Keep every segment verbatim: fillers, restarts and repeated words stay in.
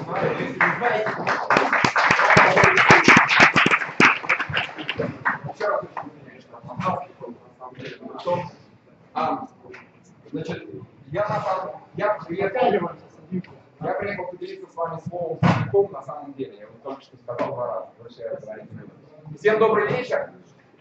знаю, если не знаете. Еще раз очень, конечно, на самом деле, на том, а, значит, я на самом я приехал, я приехал поделиться с вами словом «целиком» на самом деле. Я вот только что сказал два раза. Возвращаюсь, всем добрый вечер.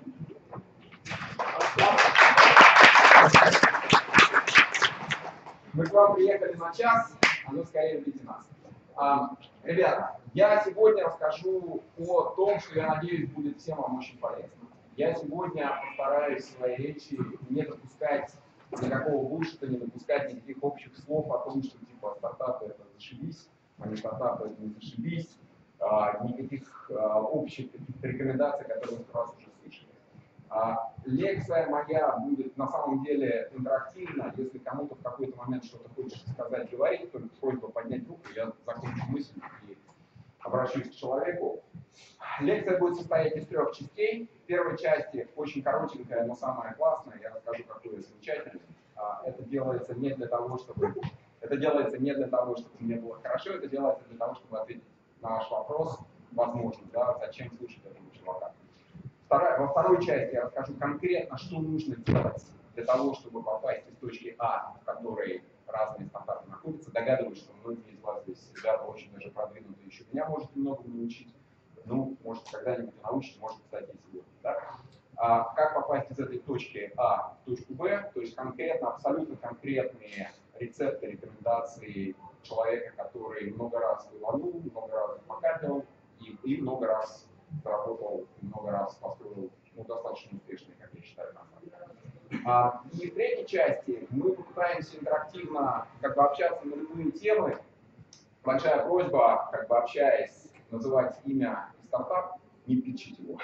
Мы к вам приехали на час, а ну скорее ждите нас. А, ребята, я сегодня расскажу о том, что, я надеюсь, будет всем вам очень полезно. Я сегодня постараюсь в своей речи не допускать никакого вышета, не допускать никаких общих слов о том, что типа стартапы это зашибись, а не стартапы это не зашибись, а, никаких а, общих каких-то рекомендаций, которые мы сразу уже слышали. А, лекция моя будет на самом деле интерактивна. Если кому-то в какой-то момент что-то хочется сказать, говорить, то просьба поднять руку, я закончу мысль и обращусь к человеку. Лекция будет состоять из трех частей. В первой части, очень коротенькая, но самая классная, я расскажу, какой я замечательный. А, это делается не для того, чтобы это делается не для того, чтобы мне было хорошо, это делается для того, чтобы ответить на ваш вопрос, возможно, да, зачем слушать этого чувака. Вторая, во второй части я расскажу конкретно, что нужно делать для того, чтобы попасть из точки А, в которой разные стартапы находятся. Догадываюсь, что многие из вас здесь ребята очень даже продвинутые, еще меня можете многому научить. Ну, может, когда-нибудь научите, может, кстати, и сегодня. Да? А как попасть из этой точки А в точку Б, то есть конкретно, абсолютно конкретные рецепты, рекомендации человека, который много раз вывалил, много раз покатил и, и много раз заработал, много раз построил, ну, достаточно успешные, как я считаю, на самом деле. А, и в третьей части мы попытаемся интерактивно как бы общаться на любые темы. Большая просьба, как бы общаясь, называть имя и стартап, не питчить его.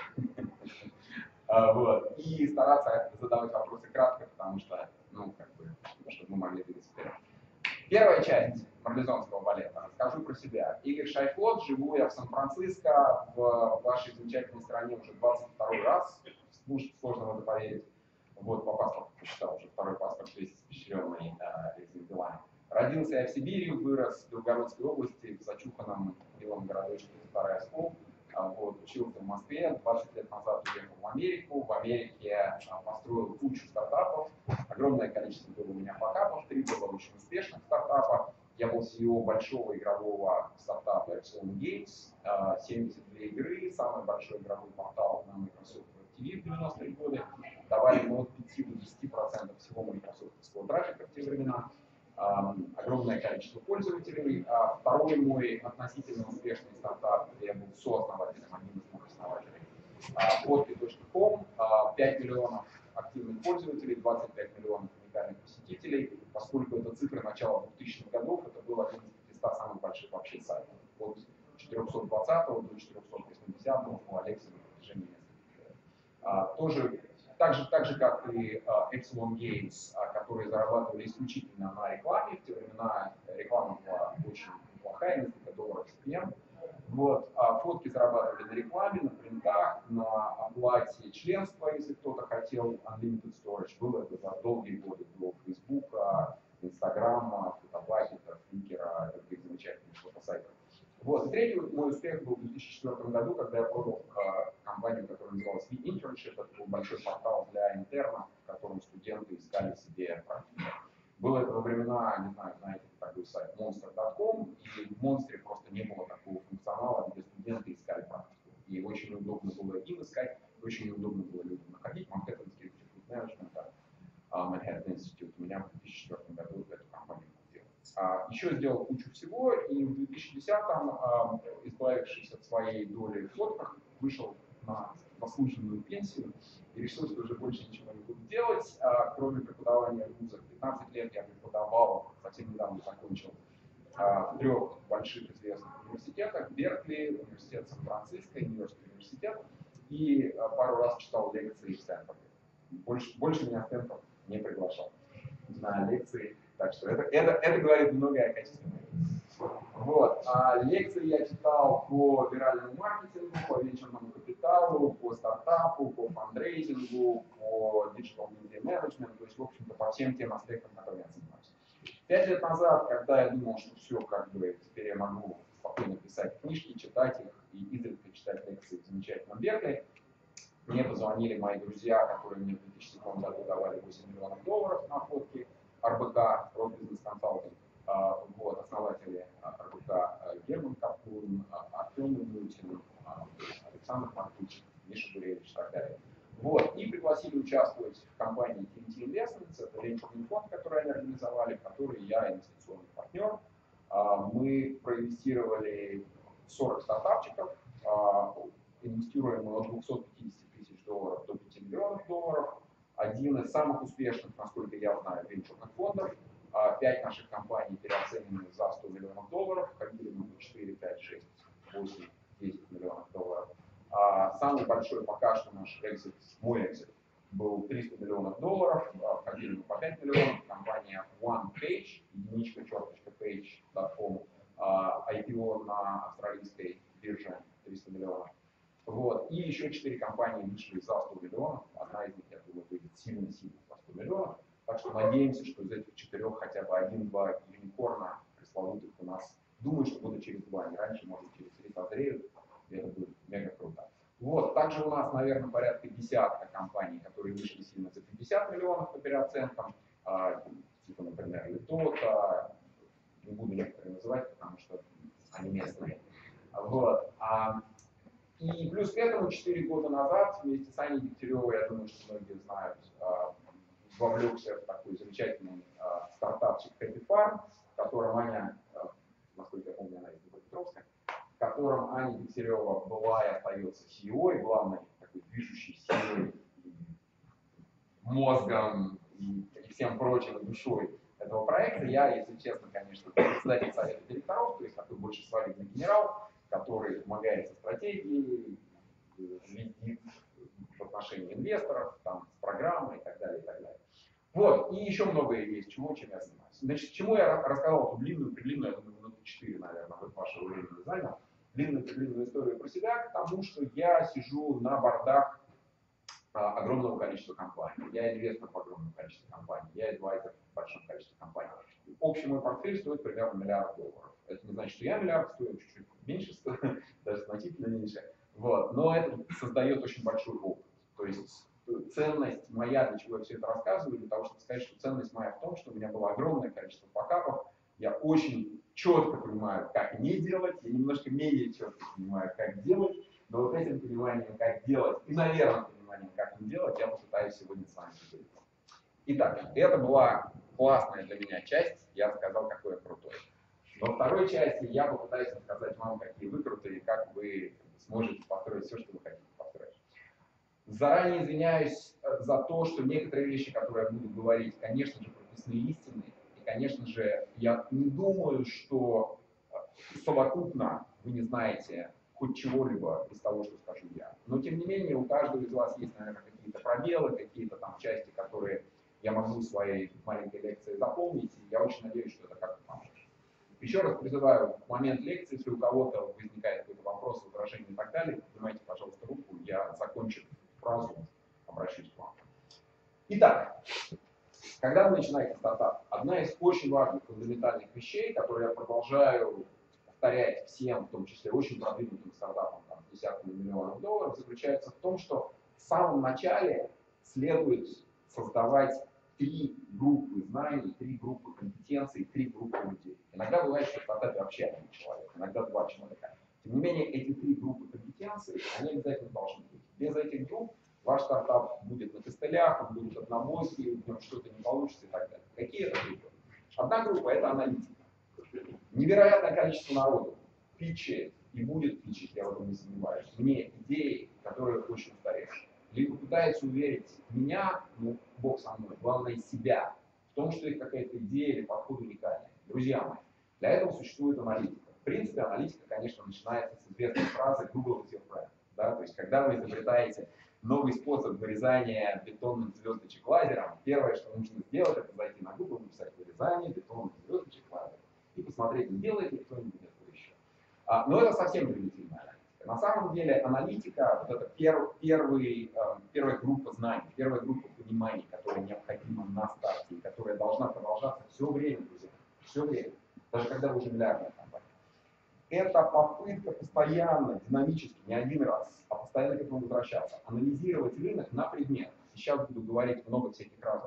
Вот. И стараться задавать вопросы кратко, потому что, ну, как бы, чтобы мы могли двигаться вперед. Первая часть марлезонского балета. Расскажу про себя. Игорь Шайфлот, живу я в Сан-Франциско, в вашей замечательной стране уже двадцать второй раз. Сложно в это поверить. Вот, по паспорту посчитал, уже второй паспорт весь испещренный э, этими делами. Родился я в Сибири, вырос в Белгородской области, в зачуханном милом городочке Старый Оскол. Вот, учился в Москве, двадцать лет назад уехал в Америку. В Америке построил кучу стартапов. Огромное количество было у меня покапов, три было очень успешных стартапа. Я был си и о большого игрового стартапа Epsilon Games, семьдесят две игры, самый большой игровой портал на Microsoft ти ви в девяностые годы. Давали мы от пяти до десяти процентов всего майкрософтовского трафика в те времена. Um, огромное количество пользователей. Uh, второй мой относительно успешный стартап, где я был сооснователем, одним из моих основателей, фотки точка ком, uh, пять миллионов активных пользователей, двадцать пять миллионов уникальных посетителей. Поскольку это цифры начала двухтысячных годов, это был один из пятисот самых больших вообще сайтов. От четырехсот двадцатого до четырехсот восьмидесятого у Алекса на протяжении нескольких лет. Uh, тоже Так же, так же, как и uh, Epsilon Games, uh, которые зарабатывали исключительно на рекламе. В те времена реклама была очень неплохая, несколько долларов си пи эм. Вот, а фотки зарабатывали на рекламе, на принтах, на оплате членства, если кто-то хотел Unlimited Storage. Было это за долгие годы до Фейсбука, Инстаграма, Фотобакета, Фликера, других замечательных фотосайтов. Вот. И третий мой успех был в две тысячи четвёртом году, когда я продал э, компанию, которая называлась V-Internship. Это был большой портал для интернов, в котором студенты искали себе практику. Было это во времена, не знаю, знаете, такой сайт монстр точка ком, и в Монстре просто не было такого функционала, где студенты искали практику. И очень неудобно было им искать, очень неудобно было людям находить. Манхэттенский институт менеджмента, Manhattan Institute, у меня в две тысячи четвёртом году эту компанию купил. А, еще сделал кучу всего, и в две тысячи десятом, а, избавившись от своей доли в фотках, вышел на заслуженную пенсию и решил, что уже больше ничего не буду делать, а, кроме преподавания в вузах. пятнадцать лет я преподавал, совсем недавно закончил, а, в трех больших известных университетах: Беркли, университет Сан-Франциско, Нью-Йоркский университет, и а, пару раз читал лекции в Стэнфорде. Больше, больше меня Стэнфорд не приглашал на лекции, так что это, это, это говорит многое о качестве моей. Вот. А лекции я читал по виральному маркетингу, по венчурному капиталу, по стартапу, по фандрейзингу, по digital media management, то есть, в общем-то, по всем тем аспектам, которыми я занимаюсь. Пять лет назад, когда я думал, что все, как бы, теперь я могу спокойно писать книжки, читать их и изредка читать лекции в замечательном Беркли. Мне позвонили мои друзья, которые мне в две тысячи седьмом году давали восемь миллионов долларов на фотки эр бэ ка, Road Business Consulting. Вот, основатели эр бэ ка Герман Капун, Артем Мутин, Александр Маркучик, Миша Гуревич и так далее. Вот, и пригласили участвовать в компании ти эн ти Investments, это венчурный фонд, который они организовали, в который я инвестиционный партнер. Мы проинвестировали сорок стартапчиков, инвестируем от двухсот пятидесяти тысяч долларов до пяти миллионов долларов. Один из самых успешных, насколько я знаю, венчурных фондов. Пять наших компаний переоценены за сто миллионов долларов, входили мы в четыре, пять, шесть, восемь, десять миллионов долларов. Самый большой пока что наш экзит, мой экзит, был триста миллионов долларов, входили мы по пять миллионов. Компания OnePage, единичка черточка page точка ком, ай пи о на австралийской бирже триста миллионов. Вот. И еще четыре компании вышли за сто миллионов. Одна из них, я думаю, выйдет сильно-сильно за сто миллионов. Так что надеемся, что из этих четырех хотя бы один-два юникорна пресловутых у нас, думаю, что будет через два, не раньше, может, через три созреют. И это будет мега круто. Вот. Также у нас, наверное, порядка десятка компаний, которые вышли сильно за пятьдесят миллионов по переоценкам. А, типа, например, Литота. Не буду некоторые называть, потому что они местные. Вот. А, и плюс к этому четыре года назад вместе с Аней Дегтяревой, я думаю, что многие знают, вовлекся в такой замечательный стартапчик Happy Farm, в котором Аня, насколько я помню, она из Днепропетровска, в котором Аня Дегтярева была и остается си и о, и главной такой движущей силой, мозгом и, и всем прочим, душой этого проекта. Я, если честно, конечно, председатель совета директоров, то есть такой больше свадебный генерал, который помогает со стратегией, следит в отношении инвесторов, там, с программой и так далее, и так далее. Вот, и еще многое есть, чего, чем я занимаюсь. Значит, чему я рассказал эту длинную, предлинную, я думаю, минуты четыре, наверное, вот вашего времени занял, длинную, предлинную историю про себя, к тому, что я сижу на бордах а, огромного количества компаний. Я инвестор в огромном количестве компаний, я адвайзер в большом количестве компаний. Общий мой портфель стоит примерно миллиард долларов. Это не значит, что я миллиард стою, чуть-чуть меньше стою, даже значительно меньше. Вот. Но это создает очень большой опыт. То есть ценность моя, для чего я все это рассказываю, для того, чтобы сказать, что ценность моя в том, что у меня было огромное количество факапов, я очень четко понимаю, как не делать, я немножко менее четко понимаю, как делать, но вот этим пониманием, как делать, и, наверное, пониманием, как не делать, я попытаюсь сегодня с вами поделиться. Итак, это была классная для меня часть, я рассказал, какой я крутой. Во второй части я попытаюсь рассказать вам, какие вы крутые, как вы сможете построить все, что вы хотите построить. Заранее извиняюсь за то, что некоторые вещи, которые я буду говорить, конечно же, прописаны истины. И, конечно же, я не думаю, что совокупно вы не знаете хоть чего-либо из того, что скажу я. Но, тем не менее, у каждого из вас есть, наверное, какие-то пробелы, какие-то там части, которые я могу в своей маленькой лекции заполнить. И я очень надеюсь, что это как-то поможет. Еще раз призываю, в момент лекции, если у кого-то возникает какой-то вопрос, возражение и так далее, поднимайте, пожалуйста, руку, я закончу фразу, обращусь к вам. Итак, когда вы начинаете стартап, одна из очень важных фундаментальных вещей, которые я продолжаю повторять всем, в том числе очень продвинутым стартапам, там, десятками миллионов долларов, заключается в том, что в самом начале следует создавать три группы знаний, три группы компетенций, три группы людей. Иногда бывает, что в стартапе вообще один человек, иногда два человека. Тем не менее, эти три группы компетенций, они обязательно должны быть. Без этих групп ваш стартап будет на костылях, он будет однобойский, в нем что-то не получится и так далее. Какие это группы? Одна группа – это аналитика. Невероятное количество народу питчит и будет питчить, я в этом не сомневаюсь, мне идеи, которые очень устаревшие. Либо пытается уверить меня, ну, Бог со мной, главное себя, в том, что их какая-то идея или подход уникальный. Друзья мои, для этого существует аналитика. В принципе, аналитика, конечно, начинается с известной фразы «Google is your friend». Да? То есть, когда вы изобретаете новый способ вырезания бетонных звездочек лазером, первое, что нужно сделать, это зайти на Google, написать «Вырезание бетонных звездочек лазером» и посмотреть, не делает ли кто-нибудь это еще. А, но это совсем примитивная аналитика. На самом деле аналитика, вот это пер, первый, э, первая группа знаний, первая группа пониманий, которая необходима на старте, и которая должна продолжаться все время, друзья, все время, даже когда вы уже миллиардная компания. это попытка постоянно, динамически, не один раз, а постоянно к этому возвращаться, анализировать рынок на предмет. Сейчас буду говорить много всяких разных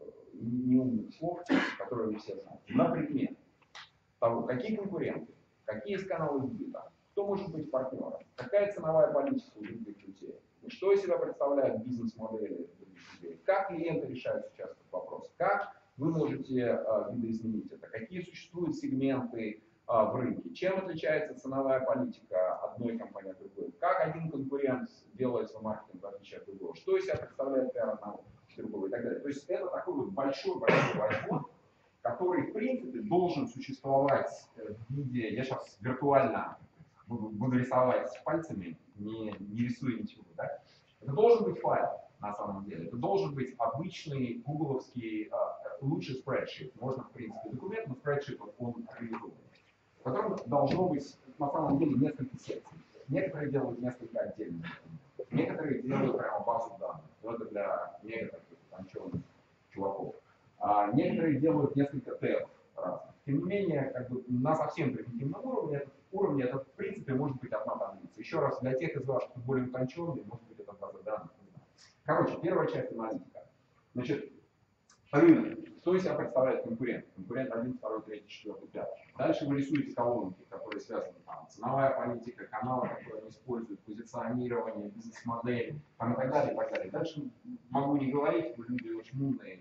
неумных слов, которые вы все знаете. На предмет того, какие конкуренты, какие есть каналы сбыта, кто может быть партнером, какая ценовая политика у других людей, что из себя представляют бизнес-модели других людей, как клиенты решают сейчас этот вопрос, как вы можете э, видоизменить это, какие существуют сегменты э, в рынке, чем отличается ценовая политика одной компании от другой, как один конкурент делает свой маркетинг в отличие от другого, что из себя представляет пиар одного другого и так далее. То есть это такой вот большой-большой возьмот, который, в принципе, должен существовать в виде, я сейчас виртуально буду, буду рисовать пальцами, не, не рисуя ничего, да? Это должен быть файл, на самом деле. Это должен быть обычный гугловский, лучший спредшит. Можно, в принципе, документ, но спредшит он реализован. В котором должно быть, на самом деле, несколько секций. Некоторые делают несколько отдельных. Некоторые делают прямо базу данных. Но это для некоторых танчевых чуваков. А некоторые делают несколько тэбов разных. Тем не менее, как бы на совсем примитивном уровне, этот уровень, это в принципе может быть одна таблица. Еще раз, для тех из вас, кто более утонченный, может быть это база данных. Короче, первая часть аналитика. Значит, рынок. Что из себя представляет конкурент? Конкурент один, второй, третий, четвертый, пятый. Дальше вы рисуете колонки, которые связаны там, ценовая политика, каналы, которые они используют, позиционирование, бизнес-модель, там, и так далее, и так далее. Дальше могу не говорить, вы люди очень умные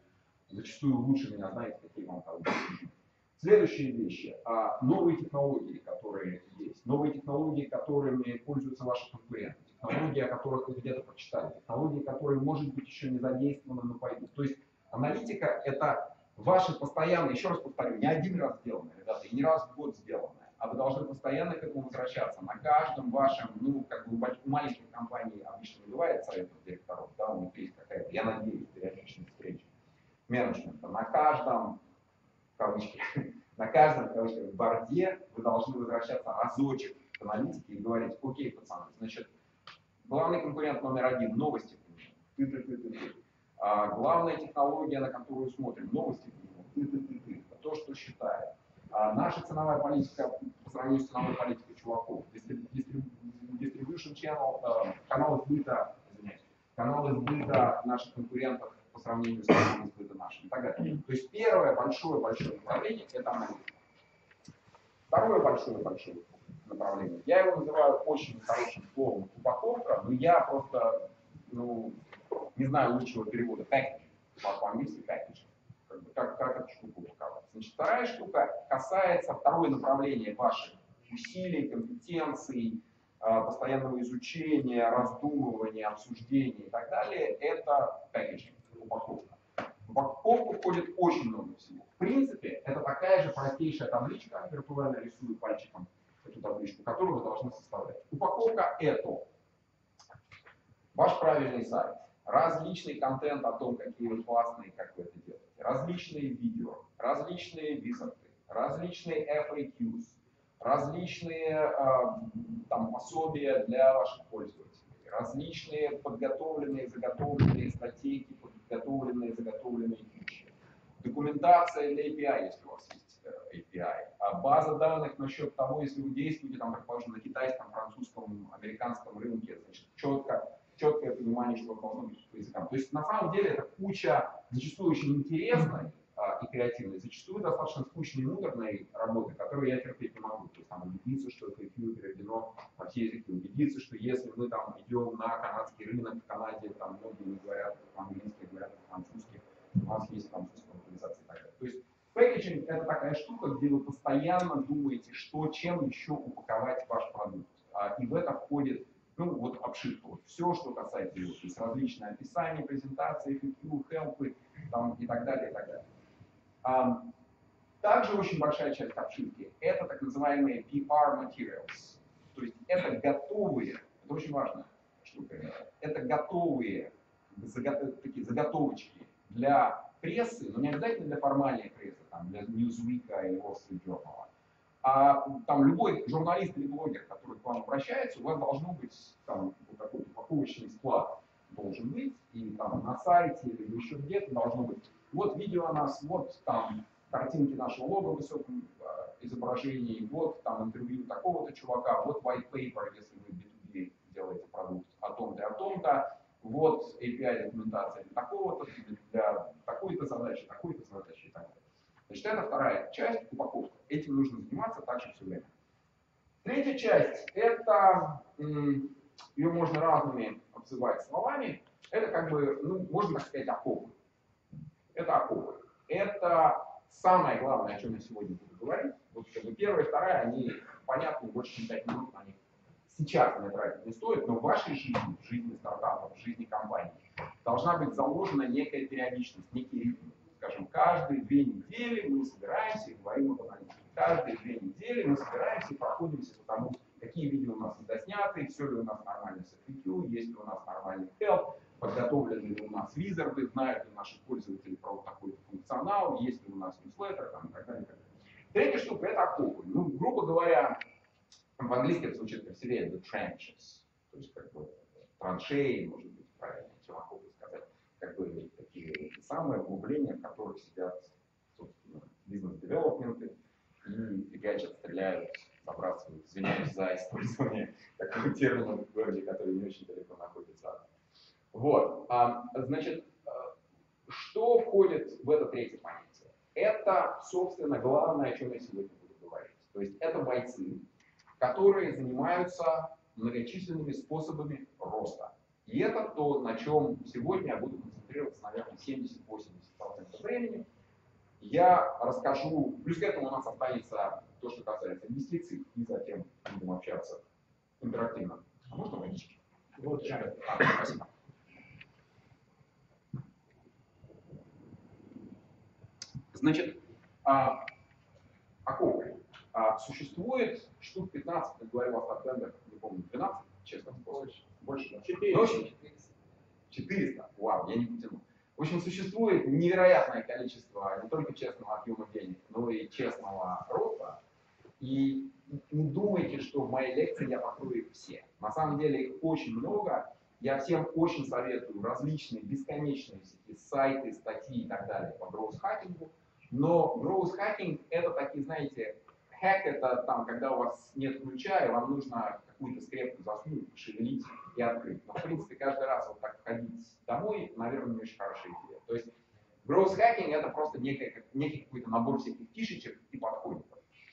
и зачастую лучше меня знаете, какие вам там. Следующие вещи. Новые технологии, которые есть. Новые технологии, которыми пользуются ваши конкуренты. Технологии, о которых вы где-то прочитали. Технологии, которые, может быть, еще не задействованы, но пойдут. То есть аналитика — это ваши постоянные, еще раз повторю, не один раз сделанное, ребята, и не раз в год сделанное, а вы должны постоянно к этому возвращаться. На каждом вашем, ну, как бы у маленьких компаний обычно не бывает советов директоров, да, у них есть какая-то, я надеюсь, периодичная встреча менеджмента. На каждом, в кавычках, на каждом, в кавычках, борде вы должны возвращаться разочек к аналитике и говорить: окей, пацаны, значит, главный конкурент номер один — новости. Ты, ты, ты, ты, ты. А главная технология, на которую смотрим, новости, ты, ты, ты, ты. То, что считает. А наша ценовая политика по сравнению с ценовой политикой чуваков, distribution channel, каналы сбыта, извиняюсь, каналы сбыта наших конкурентов по сравнению с каналами сбыта нашими и так далее. То есть первое большое-большое направление — это аналитика. Второе большое-большое направление, я его называю очень хорошим словом упаковка, но я просто, ну, не знаю лучшего перевода. Packaging. По-английски packaging. Как, бы, как, как эту штуку упаковать. Значит, вторая штука касается второе направление ваших усилий, компетенций, постоянного изучения, раздумывания, обсуждения и так далее. Это packaging, упаковка. В упаковку входит очень много всего. В принципе, это такая же простейшая табличка, виртуально рисую пальчиком эту табличку, которую вы должны составлять. Упаковка — это ваш правильный сайт, различный контент о том, какие вы классные, как вы это делаете, различные видео, различные визиты, различные эф эй кьюс, различные э, там, пособия для ваших пользователей, различные подготовленные, заготовленные статейки, подготовленные, заготовленные фичи, документация для эй пи ай, если у вас есть эй пи ай, база данных насчет того, если вы действуете, там, предположим, на китайском, французском, американском рынке, значит, четко, четкое понимание, что должно быть по языкам. То есть, на самом деле, это куча зачастую очень интересной а, и креативной, зачастую достаточно скучной и муторной работы, которую я терпеть не могу. То есть, там, убедиться, что эф эй кью переведено во все языки, убедиться, что если мы там идем на канадский рынок, в Канаде там многие не говорят по-английски, говорят по-французски, у нас есть французская локализация и так далее. То есть, пэкэджинг — это такая штука, где вы постоянно думаете, что, чем еще упаковать ваш продукт. А, и в это входит, ну, вот обшивка, вот все, что касается его, то есть различные описания, презентации, эф эй кью, хелпы, там, и так далее, и так далее. А, также очень большая часть обшивки — это так называемые пи ар materials, то есть это готовые, это очень важная штука, это готовые заготов, такие заготовочки для прессы, но не обязательно для формальной прессы, там, для Newsweek или Wall Street Journal, а там любой журналист или блогер, который к вам обращается, у вас должно быть там вот такой упаковочный склад должен быть, и там на сайте или еще где-то должно быть вот видео о нас, вот там картинки нашего лога в высоком изображений, вот там интервью такого-то чувака, вот white paper, если вы би ту би делаете продукт о том-то и о том-то, вот эй пи ай-документация для такого-то, для такой-то задачи, такой-то задачи и так далее. Значит, это вторая часть, упаковка. Этим нужно заниматься также все время. Третья часть, это, ее можно разными обзывать словами, это как бы, ну, можно так сказать, окопы. Это окопы. Это самое главное, о чем я сегодня буду говорить. Вот как бы первая и вторая, они понятны, больше чем пять минут на них сейчас мне тратить не стоит, но в вашей жизни, в жизни стартапов, в жизни компании должна быть заложена некая периодичность, некий ритм. Скажем, каждые две недели мы собираемся и говорим об аналитике. Каждые две недели мы собираемся и проходимся по тому, какие видео у нас недосняты, все ли у нас нормально с эф эй кью, есть ли у нас нормальный help, подготовлены ли у нас визарды, знают ли наши пользователи про вот такой-то функционал, есть ли у нас ньюслеттер, там, и так далее, и так далее. Третья штука — это окопы. Ну, грубо говоря, в-английски это звучит красивее, the trenches, то есть как бы траншеи, может быть, правильно, чем окопы сказать, как бы такие самые углубления, в которых сидят, собственно, бизнес-девелопменты и фигачат, стреляют, забрасывают, извиняюсь за использование такого термина в городе, который не очень далеко находится. Вот, а, значит, что входит в это третье понятие? Это, собственно, главное, о чем я сегодня буду говорить. То есть это бойцы, которые занимаются многочисленными способами роста. И это то, на чем сегодня я буду концентрироваться, наверное, семьдесят-восемьдесят процентов времени. Я расскажу, плюс к этому у нас останется то, что касается инвестиций, и затем будем общаться интерактивно. А можно водички? Вот, а, спасибо. Значит, а, окопы. А, существует штук пятнадцать, как говорил Астартендер, не помню, двенадцать, честно, больше, больше, четыреста. четыреста, вау, я не потянул. В общем, существует невероятное количество не только честного объема денег, но и честного роста. И не думайте, что в моей лекции я покрою их все. На самом деле их очень много. Я всем очень советую различные бесконечные всякие сайты, статьи и так далее по гроус-хакингу. Но гроус-хакинг — это такие, знаете, хэк — это там, когда у вас нет ключа, и вам нужно какую-то скрепку засунуть, пошевелить и открыть. Но, в принципе, каждый раз вот так ходить домой, наверное, не очень хорошая идея. То есть гроус-хакинг — это просто некий, некий какой-то набор всяких фишечек и подходов.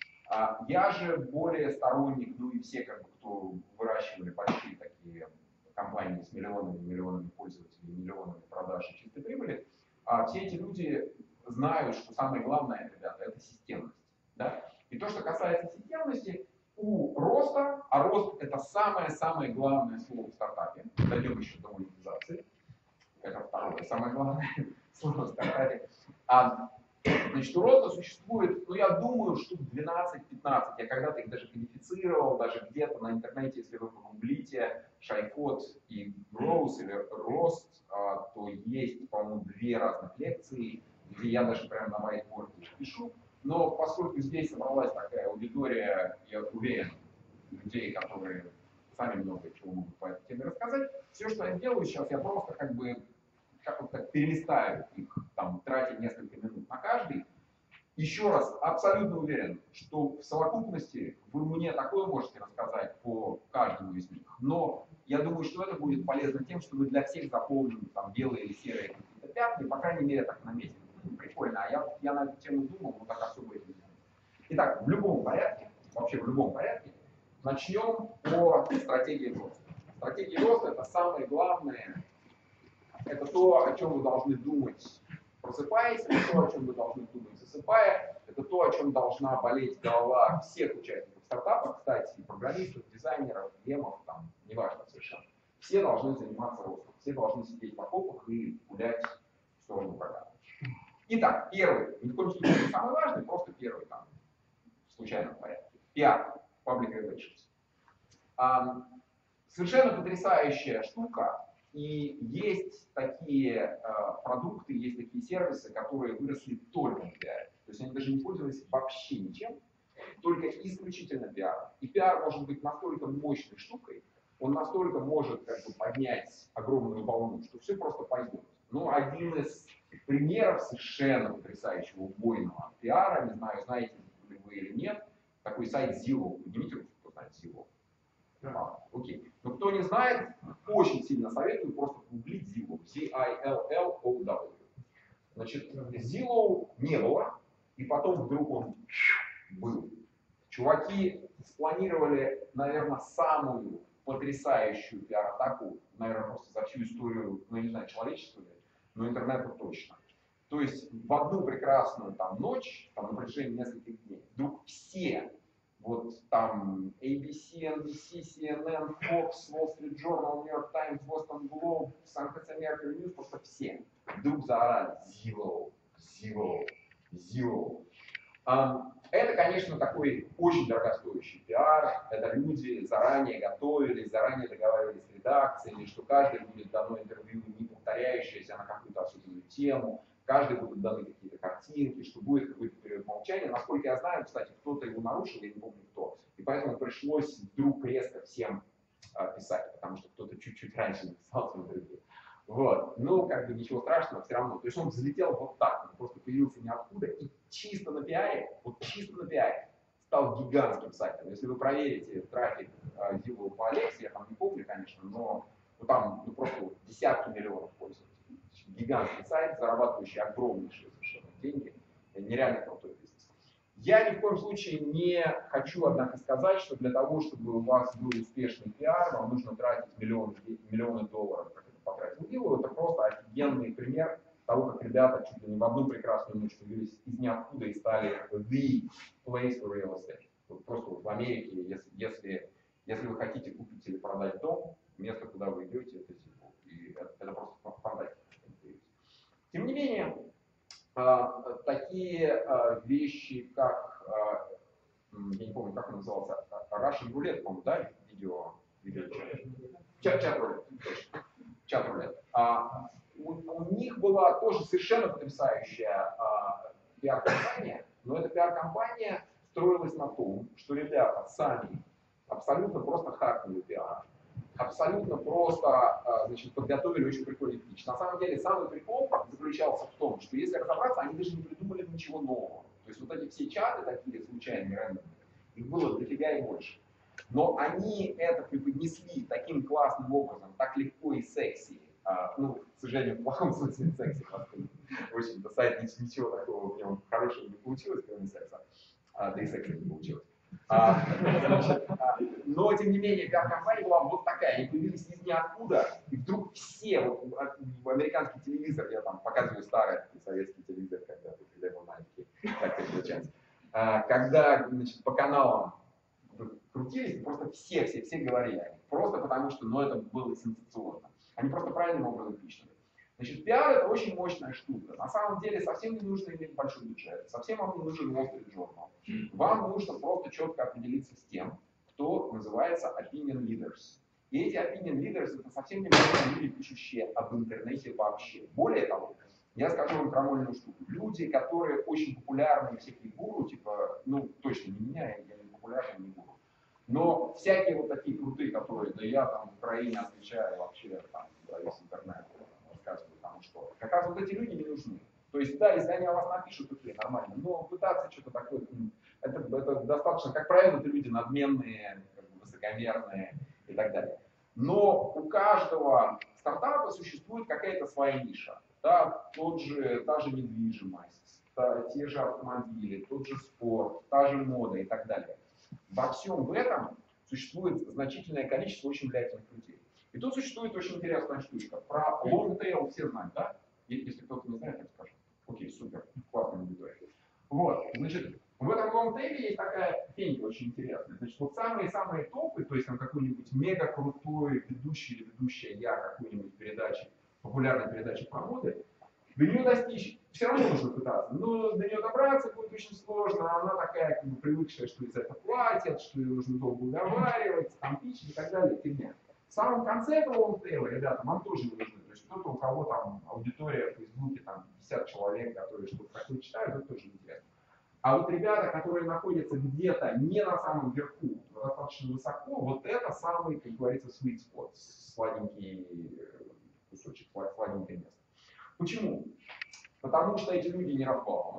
А я же более сторонник, ну и все, как бы, кто выращивали большие такие компании с миллионами, миллионами пользователей, миллионами продаж и чистой прибыли, а все эти люди знают, что самое главное, ребята, это системность. Да? И то, что касается системности, у роста, а рост — это самое-самое главное слово в стартапе, дойдем еще до монетизации, это второе, самое главное слово в стартапе. А, значит, у роста существует, ну я думаю, штук двенадцать-пятнадцать, я когда-то их даже кодифицировал, даже где-то на интернете, если вы погуглите Шайфот и Growth или рост, а, то есть, по-моему, две разных лекции, где я даже прямо на whiteboard пишу. Но поскольку здесь собралась такая аудитория, я уверен, людей, которые сами много чего могут по этой теме рассказать, все, что я сделаю сейчас, я просто как бы как так перелистаю их, там, тратя несколько минут на каждый. Еще раз, абсолютно уверен, что в совокупности вы мне такое можете рассказать по каждому из них, но я думаю, что это будет полезно тем, что вы для всех заполнили там белые или серые какие-то пятна, по крайней мере, так наметили. Прикольно, а я, я на эту тему думал, но так особо это не знаю. Итак, в любом порядке, вообще в любом порядке, начнем по стратегии роста. Стратегия роста — это самое главное, это то, о чем вы должны думать, просыпаясь, это то, о чем вы должны думать, засыпая, это то, о чем должна болеть голова всех участников стартапа, кстати, программистов, дизайнеров, гемов, там, неважно совершенно. Все должны заниматься ростом, все должны сидеть в окопах и гулять в сторону врага. Итак, первый, ни в коем случае не самый важный, просто первый там, в случайном порядке. пиар, Public Relations. А, совершенно потрясающая штука, и есть такие а, продукты, есть такие сервисы, которые выросли только на пиаре. То есть они даже не пользовались вообще ничем, только исключительно пиаром. И пиар может быть настолько мощной штукой, он настолько может как бы поднять огромную волну, что все просто пойдет. Ну, один из примеров совершенно потрясающего убойного пиара, не знаю, знаете ли вы вы или нет, такой сайт Zillow. Поднимите, кто знает Zillow. А, окей. Но кто не знает, очень сильно советую просто гуглить Zillow. Z I L L O W. Значит, Zillow не было, и потом вдруг он был. Чуваки спланировали, наверное, самую потрясающую пиар-атаку, наверное, просто за всю историю, ну, я не знаю, человечества, но интернета точно. То есть в одну прекрасную там ночь, там, на протяжении нескольких дней, вдруг все, вот там A B C, N B C, C N N, Fox, Wall Street Journal, New York Times, Boston Globe, San-Jose Mercury News, просто все вдруг заорали Zillow, Zillow, Zillow. Um, это, конечно, такой очень дорогостоящий пиар. Это люди заранее готовились, заранее договаривались с редакциями, что каждый будет дано интервью, не повторяющееся на какую-то особенную тему, каждый будут даны какие-то картинки, что будет какой-то период молчания. Насколько я знаю, кстати, кто-то его нарушил, я не помню кто. И поэтому пришлось вдруг резко всем а, писать, потому что кто-то чуть-чуть раньше написал свое интервью. Вот. Ну, как бы ничего страшного, все равно. То есть он взлетел вот так, он просто появился ниоткуда и чисто на пиаре, вот чисто на пиаре стал гигантским сайтом. Если вы проверите трафик Zillow по Алексе, я там не помню, конечно, но ну, там ну, просто вот десятки миллионов пользователей. Гигантский сайт, зарабатывающий огромнейшие совершенно деньги. Нереально крутой бизнес. Я ни в коем случае не хочу, однако, сказать, что для того, чтобы у вас был успешный пиар, вам нужно тратить миллионы, миллионы долларов, как это потратил Zillow. Это просто офигенный пример того, как ребята чуть ли не в одну прекрасную ночь появились из ниоткуда и стали the place for real estate. Вот просто вот в Америке, если, если, если вы хотите купить или продать дом, место, куда вы идете, это Zillow. И это, это просто фантастика. Тем не менее, такие вещи, как, я не помню, как он назывался, Russian Roulette, по-моему, да, видео, видео чат, чат рулет, чат рулет. У, у них была тоже совершенно потрясающая пиар-компания, но эта пиар-компания строилась на том, что ребята сами абсолютно просто хакнули пиар. Абсолютно просто, значит, подготовили очень прикольный пич. На самом деле, самый прикол заключался в том, что если разобраться, они даже не придумали ничего нового. То есть вот эти все чаты такие случайные, рандомные, их было дофига и больше. Но они это преподнесли таким классным образом, так легко и секси. А, ну, к сожалению, в плохом смысле секси. В общем-то, сайт ничего такого в нем хорошего не получилось, кроме секса. А, да и секса не получилось. А, значит, а, но, тем не менее, пиар-компания была вот такая. Они появились из ниоткуда, и вдруг все, вот, американский телевизор, я там показываю старый советский телевизор, когда, когда я был маленький, так это получается. А, когда, значит, по каналам крутились, просто все-все-все говорили. Просто потому что, ну, это было сенсационно. Они просто правильным образом пишут. Значит, пиар — это очень мощная штука. На самом деле совсем не нужно иметь большой бюджет, совсем вам не нужен Wall Street Journal. Вам нужно просто четко определиться с тем, кто называется opinion leaders. И эти opinion leaders — это совсем не просто люди, пишущие об интернете вообще. Более того, я скажу вам крамольную штуку. Люди, которые очень популярны, всякие гуру, типа, ну, точно не меня, я не популярный, не гуру. Но всякие вот такие крутые, которые, да я там в Украине отвечаю вообще там за весь интернет, рассказываю там что. Как раз вот эти люди не нужны. То есть, да, если они о вас напишут, окей, нормально, но пытаться что-то такое, это, это достаточно, как правило, это люди надменные, как бы высокомерные и так далее. Но у каждого стартапа существует какая-то своя ниша. Да, тот же, та же недвижимость, та, те же автомобили, тот же спорт, та же мода и так далее. Во всем в этом существует значительное количество очень влиятельных людей. И тут существует очень интересная штучка. Про long tail все знают, да? Если кто-то не знает, я скажу. Окей, супер, классная аудитория. Вот, значит, в этом long tail есть такая фенька очень интересная. Значит, вот самые-самые топы, то есть там какой-нибудь мега крутой ведущий или ведущая я какой-нибудь передачи, популярной передачи про моды, до нее достичь все равно нужно пытаться, но до нее добраться будет очень сложно, она такая, как бы, привыкшая, что из этого платят, что ее нужно долго уговаривать, там пичить и так далее, фигня. В самом конце этого лонгтейла, ребята, вам тоже не нужны, то есть кто-то, у кого там аудитория в Фейсбуке, там пятьдесят человек, которые что-то такое читают, это тоже интересно. А вот ребята, которые находятся где-то не на самом верху, но достаточно высоко, вот это самый, как говорится, sweet spot, сладенький кусочек, сладенькое место. Почему? Потому что эти люди не разбалованы,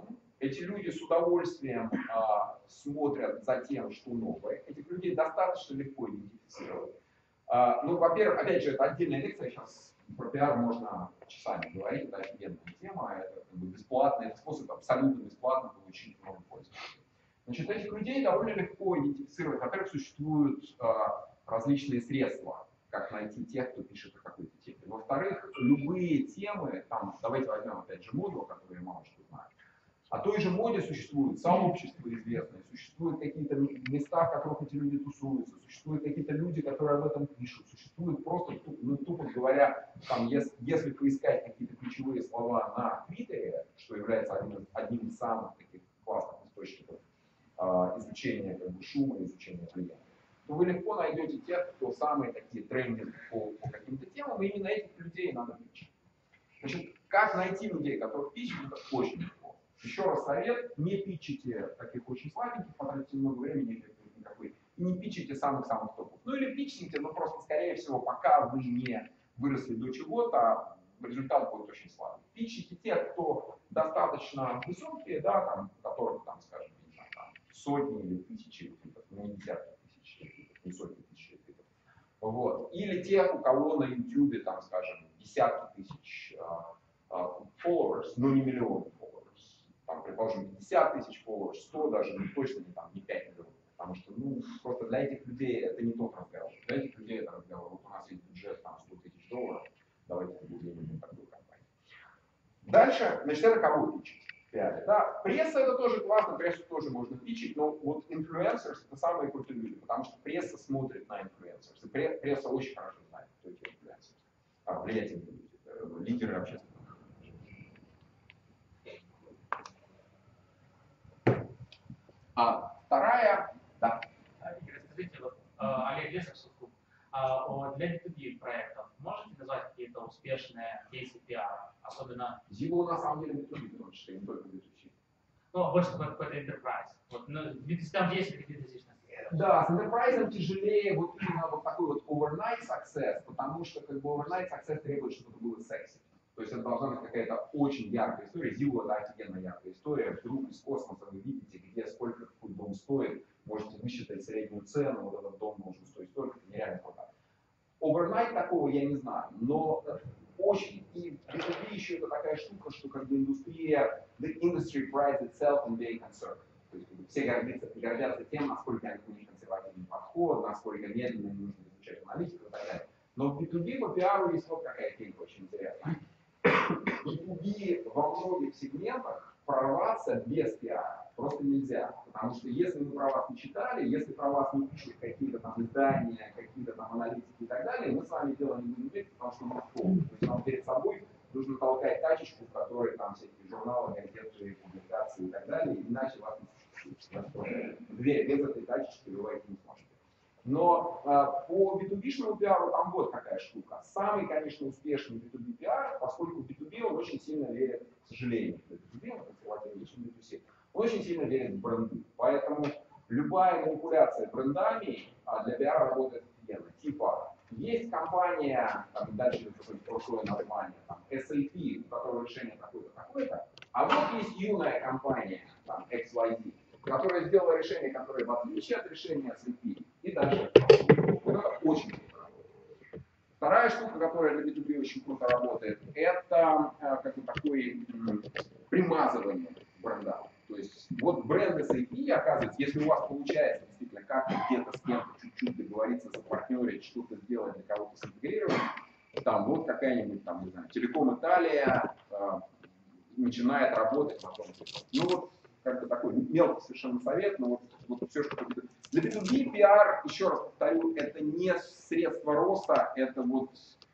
Эти люди с удовольствием а, смотрят за тем, что новое. Этих людей достаточно легко идентифицировать. А, ну, во-первых, опять же, это отдельная лекция, сейчас про пиар можно часами говорить, это офигенная тема, это как бы бесплатный, это способ абсолютно бесплатно получить много пользователей. Значит, этих людей довольно легко идентифицировать. Во-первых, существуют а, различные средства, как найти тех, кто пишет о какой-то теме. Во-вторых, любые темы, там, давайте возьмем опять же моду, которую я мало что знаю. О той же моде существует сообщество известное, существуют какие-то места, в которых эти люди тусуются, существуют какие-то люди, которые об этом пишут, существует просто, ну, тупо говоря, там, если, если поискать какие-то ключевые слова на Твиттере, что является одним, одним из самых таких классных источников э, изучения как бы, шума, изучения влияния, то вы легко найдете тех, кто самые такие тренинги по, по каким-то темам, и именно этих людей надо пичить. Значит, как найти людей, которых пичить, это очень легко. Еще раз совет, не пичите таких очень слабеньких, потратите много времени, эффект никакой, и не пичите самых-самых топов. Ну или пичите, но просто, скорее всего, пока вы не выросли до чего-то, результат будет очень слабый. Пичите тех, кто достаточно высокие, да, там, которых, там, скажем, не знаю, там, сотни или тысячи твитов, ну не десятки тысяч твитов, не сотни тысяч твитов. Вот. Или тех, у кого на YouTube, там, скажем, десятки тысяч uh, uh, followers, но не миллионы followers. Там, предположим, пятьдесят тысяч followers, сто даже, ну точно не, там, не пять миллионов. Потому что, ну, просто для этих людей это не тот разговор. Для этих людей это разговор. Вот у нас есть бюджет, там, сто тысяч долларов, давайте побудем такую компанию. Дальше, значит, это кого пичить? Да, пресса это тоже классно, прессу тоже можно пичить, но вот influencers это самые крутые люди, потому что пресса смотрит на influencers, и пресса очень хорошо знает, кто эти influencers, а, влиятельные люди, лидеры общественного. А вторая, да. Игорь, скажите, вот, Олег Лесов, Софтклуб, для би ту би проектов можете назвать какие-то успешные кейсы пиара, особенно... Zillow на самом деле би ту би, потому что не только би ту си. Ну, больше какой-то enterprise. Вот, ну, би ту си там есть какие-то здесь. Да, с enterprise тяжелее вот именно вот такой вот overnight success, потому что как бы overnight success требует, чтобы это было секси. То есть это должна быть какая-то очень яркая история. Zillow — это офигенно яркая история. Вдруг из космоса вы видите, где сколько какой дом стоит, можете высчитать среднюю цену, вот этот дом должен стоить столько, это нереально круто. Overnight такого я не знаю, но очень, и би ту би еще это такая штука, что как бы индустрия, the industry prides itself in being conservative. То есть все гордятся, гордятся тем, насколько у них консервативный подход, насколько медленно им нужно изучать аналитику и так далее. Но в би ту би по пиару есть вот какая фигня очень интересная. би ту би во многих сегментах прорваться без пиара просто нельзя. Потому что если мы про вас не читали, если про вас не пишут какие-то там издания, какие-то там аналитики и так далее, мы с вами дело не будем делать, потому что мы в полу. То есть нам перед собой нужно толкать тачечку, в которой там всякие журналы, газеты, публикации и так далее, иначе вас не существует. Дверь без этой тачечки вы войти не сможете. Но э, по би ту би-шному пиару там вот какая штука. Самый, конечно, успешный би ту би пиар, поскольку би ту би он очень сильно верит, к сожалению, би ту би, он консервативный, би ту си, он очень сильно верит в бренды. Поэтому любая манипуляция брендами а, для пиара работает офигенно. Типа, есть компания, там, дальше какое-нибудь прошлое название, там, эс эй пи, у которого решение такое-то, такое-то, а вот есть юная компания, там, икс уай зет, которая сделала решение, которое в отличие от решения эс эй пи, и дальше. Вот это очень круто работает. Вторая штука, которая для би ту би очень круто работает, это э, как бы такое м, примазывание бренда. То есть вот бренд эс эй пи, оказывается, если у вас получается действительно как-то где-то с кем-то чуть-чуть договориться, запартнерить, что-то сделать, для кого-то синтегрировать, там вот какая-нибудь, там, не знаю, Телеком Италия э, начинает работать на том, ну вот как бы такой мелкий совершенно совет, но вот, вот все, что для би ту би пиар, еще раз повторю, это не средство роста, это вот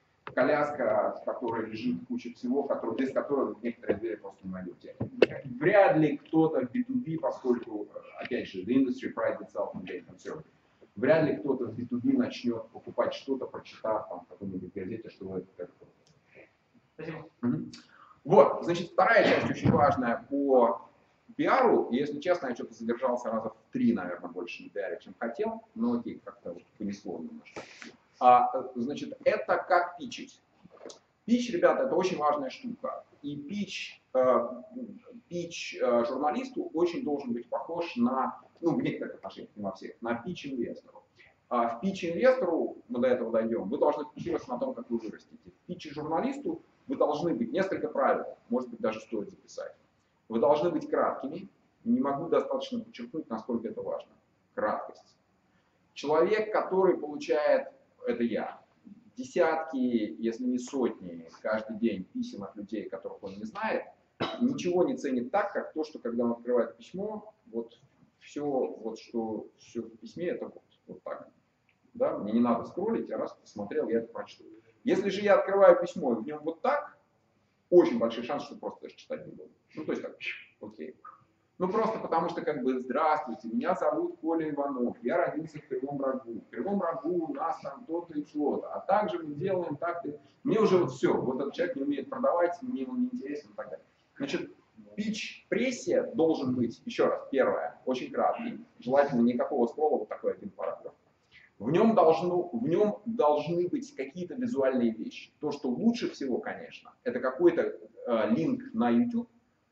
коляска, в которой лежит куча всего, который, без которой некоторые двери просто не найдете. Вряд ли кто-то в би ту би, поскольку, опять же, the industry prides itself on being conservative, вряд ли кто-то в би ту би начнет покупать что-то, прочитав там в какой-нибудь газете, что вы это. Спасибо. Угу. Вот, значит, вторая часть очень важная по пиару. И, если честно, я что-то задержался раза в три, наверное, больше на пиаре, чем хотел, но окей, как-то вот понесло немножко. А, значит, это как пичить. Пич, ребята, это очень важная штука. И пич, э, пич э, журналисту очень должен быть похож на, ну, в некоторых отношениях, не во всех, на пич инвестору. А в питче инвестору, мы до этого дойдем, вы должны фокусироваться на том, как вы вырастете. В питче журналисту вы должны быть, несколько правил, может быть, даже стоит записать. Вы должны быть краткими, не могу достаточно подчеркнуть, насколько это важно. Краткость. Человек, который получает, это я, десятки, если не сотни, каждый день писем от людей, которых он не знает, ничего не ценит так, как то, что когда он открывает письмо, вот все, вот что все в письме, это вот, вот так. Да? Мне не надо скроллить, я раз посмотрел, я это прочту. Если же я открываю письмо, и в нем вот так, очень большой шанс, что просто даже читать не буду. Ну, то есть так, окей. Ну, просто потому что, как бы, здравствуйте, меня зовут Коля Иванов, я родился в Кривом Рогу. В Кривом Рогу у нас там то-то и то-то, а также мы делаем так-то. Мне уже вот все, вот этот человек не умеет продавать, мне он не интересен и так далее. Значит, пич прессе должен быть, еще раз, первое, очень краткий, желательно никакого скролла, вот такой один параграф. В нем, должно, в нем должны быть какие-то визуальные вещи. То, что лучше всего, конечно, это какой-то э, линк на YouTube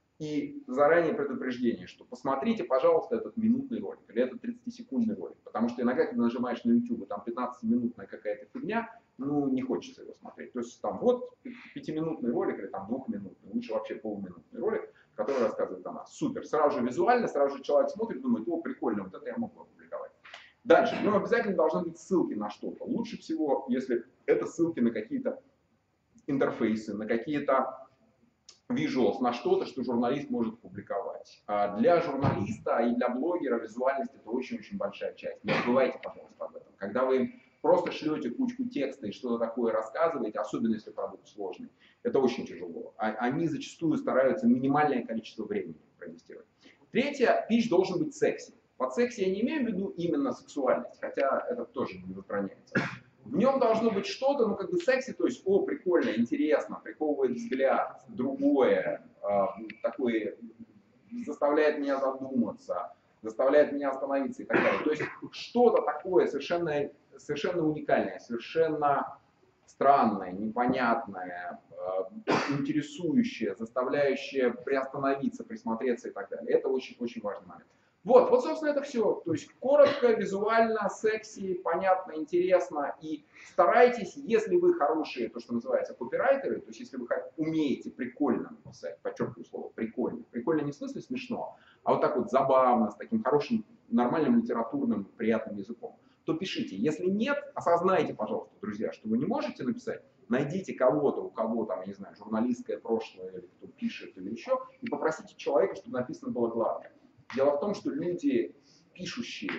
и заранее предупреждение, что посмотрите, пожалуйста, этот минутный ролик или этот тридцатисекундный ролик. Потому что иногда, когда нажимаешь на YouTube, и там пятнадцатиминутная какая-то фигня, ну, не хочется его смотреть. То есть там вот пятиминутный ролик или там двухминутный, лучше вообще полуминутный ролик, который рассказывает о нас. Супер. Сразу же визуально, сразу же человек смотрит, думает, о, прикольно, вот это я могу опубликовать. Дальше, в нем обязательно должны быть ссылки на что-то. Лучше всего, если это ссылки на какие-то интерфейсы, на какие-то visuals, на что-то, что журналист может публиковать. А для журналиста и для блогера визуальность это очень-очень большая часть. Не забывайте, пожалуйста, об этом. Когда вы просто шлете кучку текста и что-то такое рассказываете, особенно если продукт сложный, это очень тяжело. Они зачастую стараются минимальное количество времени проинвестировать. Третье, пич должен быть секси. Под секси я не имею в виду именно сексуальность, хотя это тоже не возбраняется. В нем должно быть что-то, ну как бы секси, то есть, о, прикольно, интересно, приковывает взгляд, другое, э, такое, заставляет меня задуматься, заставляет меня остановиться и так далее. То есть что-то такое совершенно, совершенно уникальное, совершенно странное, непонятное, э, интересующее, заставляющее приостановиться, присмотреться и так далее. Это очень-очень важный момент. Вот, вот, собственно, это все. То есть коротко, визуально, секси, понятно, интересно. И старайтесь, если вы хорошие, то, что называется, копирайтеры, то есть если вы умеете прикольно написать, подчеркиваю слово прикольно, прикольно не в смысле смешно, а вот так вот забавно, с таким хорошим, нормальным литературным, приятным языком, то пишите. Если нет, осознайте, пожалуйста, друзья, что вы не можете написать, найдите кого-то, у кого там, я не знаю, журналистское прошлое, или кто пишет, или еще, и попросите человека, чтобы написано было гладко. Дело в том, что люди, пишущие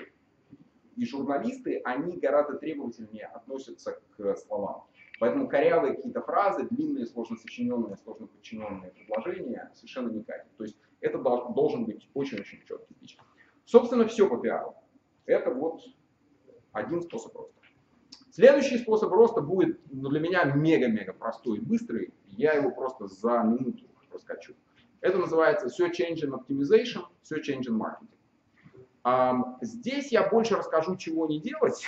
и журналисты, они гораздо требовательнее относятся к словам. Поэтому корявые какие-то фразы, длинные, сложно сочиненные, сложно подчиненные предложения совершенно не катят. То есть это должен быть очень-очень четкий пич. Собственно, все по пиару. Это вот один способ роста. Следующий способ роста будет, ну, для меня мега-мега простой и быстрый. Я его просто за минуту раскачу. Это называется Search Engine Optimization, Search Engine Marketing. Um, здесь я больше расскажу, чего не делать,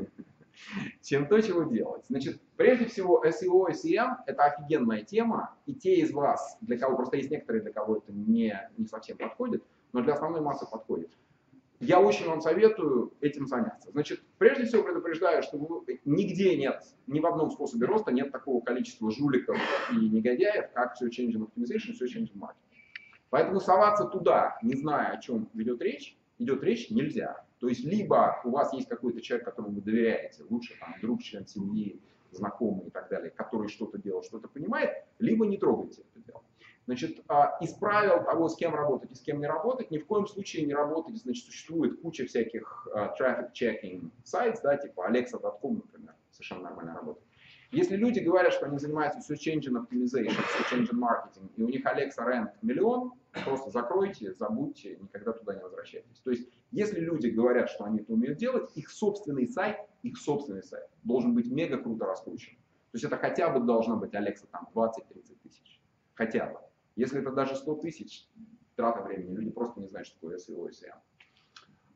чем то, чего делать. Значит, прежде всего, эс и о, эс и эм – это офигенная тема, и те из вас, для кого, просто есть некоторые, для кого это не, не совсем подходит, но для основной массы подходит. Я очень вам советую этим заняться. Значит, прежде всего предупреждаю, что вы, нигде нет, ни в одном способе роста нет такого количества жуликов и негодяев, как Search Engine Optimization и Search Engine Marketing. Поэтому соваться туда, не зная, о чем идет речь, идет речь нельзя. То есть либо у вас есть какой-то человек, которому вы доверяете, лучше там, друг, член семьи, знакомый и так далее, который что-то делает, что-то понимает, либо не трогайте это дело. Значит, из правил того, с кем работать и с кем не работать, ни в коем случае не работать. Значит, существует куча всяких uh, traffic checking сайтов, да, типа alexa точка ком, например, совершенно нормально работает. Если люди говорят, что они занимаются search engine optimization, search engine marketing, и у них Alexa rank миллион, просто закройте, забудьте, никогда туда не возвращайтесь. То есть, если люди говорят, что они это умеют делать, их собственный сайт, их собственный сайт должен быть мега круто раскручен. То есть это хотя бы должна быть Alexa там двадцать-тридцать тысяч. Хотя бы. Если это даже сто тысяч, трата времени, люди просто не знают, что такое эс и о, эс и эм.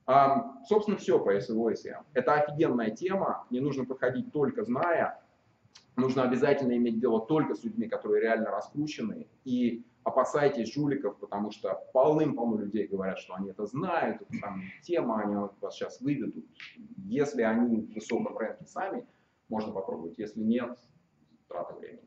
Um, собственно, все по эс и о, эс и эм. Это офигенная тема, не нужно подходить только зная. нужно обязательно иметь дело только с людьми, которые реально раскручены, и опасайтесь жуликов, потому что полным-полно людей говорят, что они это знают, это там тема, они вас сейчас выведут. Если они в высоком рынке сами, можно попробовать, если нет, трата времени.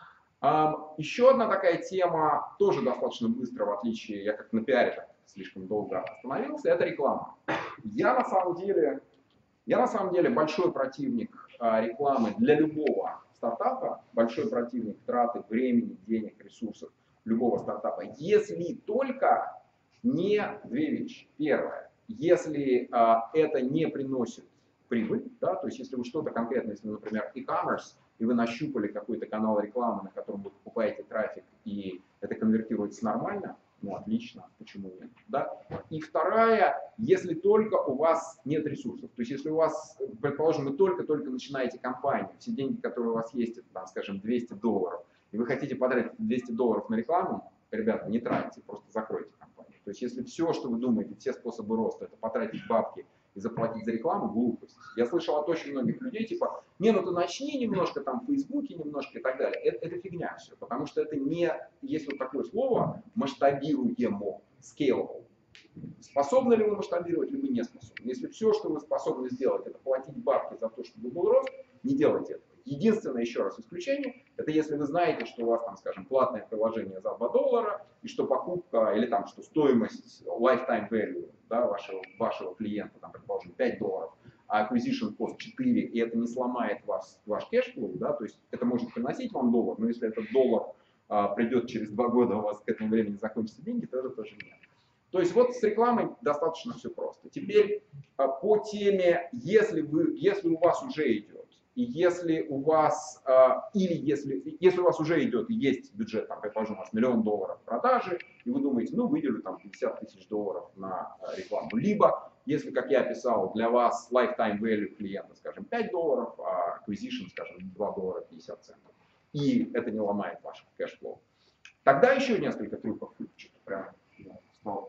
Еще одна такая тема, тоже достаточно быстро, в отличие, я как на пиаре так слишком долго остановился, это реклама. Я на самом деле, я на самом деле большой противник рекламы для любого стартапа, большой противник траты времени, денег, ресурсов любого стартапа, если только не две вещи. Первое, если а, это не приносит прибыль, да, то есть если вы что-то конкретно, если, например, e-commerce, и вы нащупали какой-то канал рекламы, на котором вы покупаете трафик, и это конвертируется нормально, ну отлично, почему нет, да? И вторая, если только у вас нет ресурсов, то есть если у вас, предположим, вы только-только начинаете кампанию, все деньги, которые у вас есть, это, там, скажем, двести долларов, и вы хотите потратить двести долларов на рекламу, ребята, не тратьте, просто закройте компанию. То есть если все, что вы думаете, все способы роста, это потратить бабки и заплатить за рекламу, глупость. Я слышал от очень многих людей, типа, не, ну ты начни немножко там в Фейсбуке, немножко и так далее. Это, это фигня все, потому что это не, есть вот такое слово, масштабируемо, scalable. Способны ли вы масштабировать, либо не способны. Если все, что вы способны сделать, это платить бабки за то, чтобы был рост, не делайте этого. Единственное, еще раз, исключение, это если вы знаете, что у вас там, скажем, платное приложение за два доллара, и что покупка, или там, что стоимость, lifetime value, да, вашего, вашего клиента, там, предположим, пять долларов, а acquisition cost четыре, и это не сломает вас, ваш кэшфлоу, да, то есть это может приносить вам доллар, но если этот доллар а, придет через два года, у вас к этому времени закончатся деньги, то это тоже нет. То есть вот с рекламой достаточно все просто. Теперь а, по теме, если, вы, если у вас уже идет, и если у вас, э, или если, если у вас уже идет и есть бюджет, там, предположим, у вас миллион долларов продажи, и вы думаете, ну, выделю там пятьдесят тысяч долларов на э, рекламу. Либо, если, как я писал, для вас lifetime value клиента, скажем, пять долларов, а acquisition, скажем, два доллара пятьдесят центов, и это не ломает ваш кэшфлоу. Тогда еще несколько трюков включу. Прямо, да,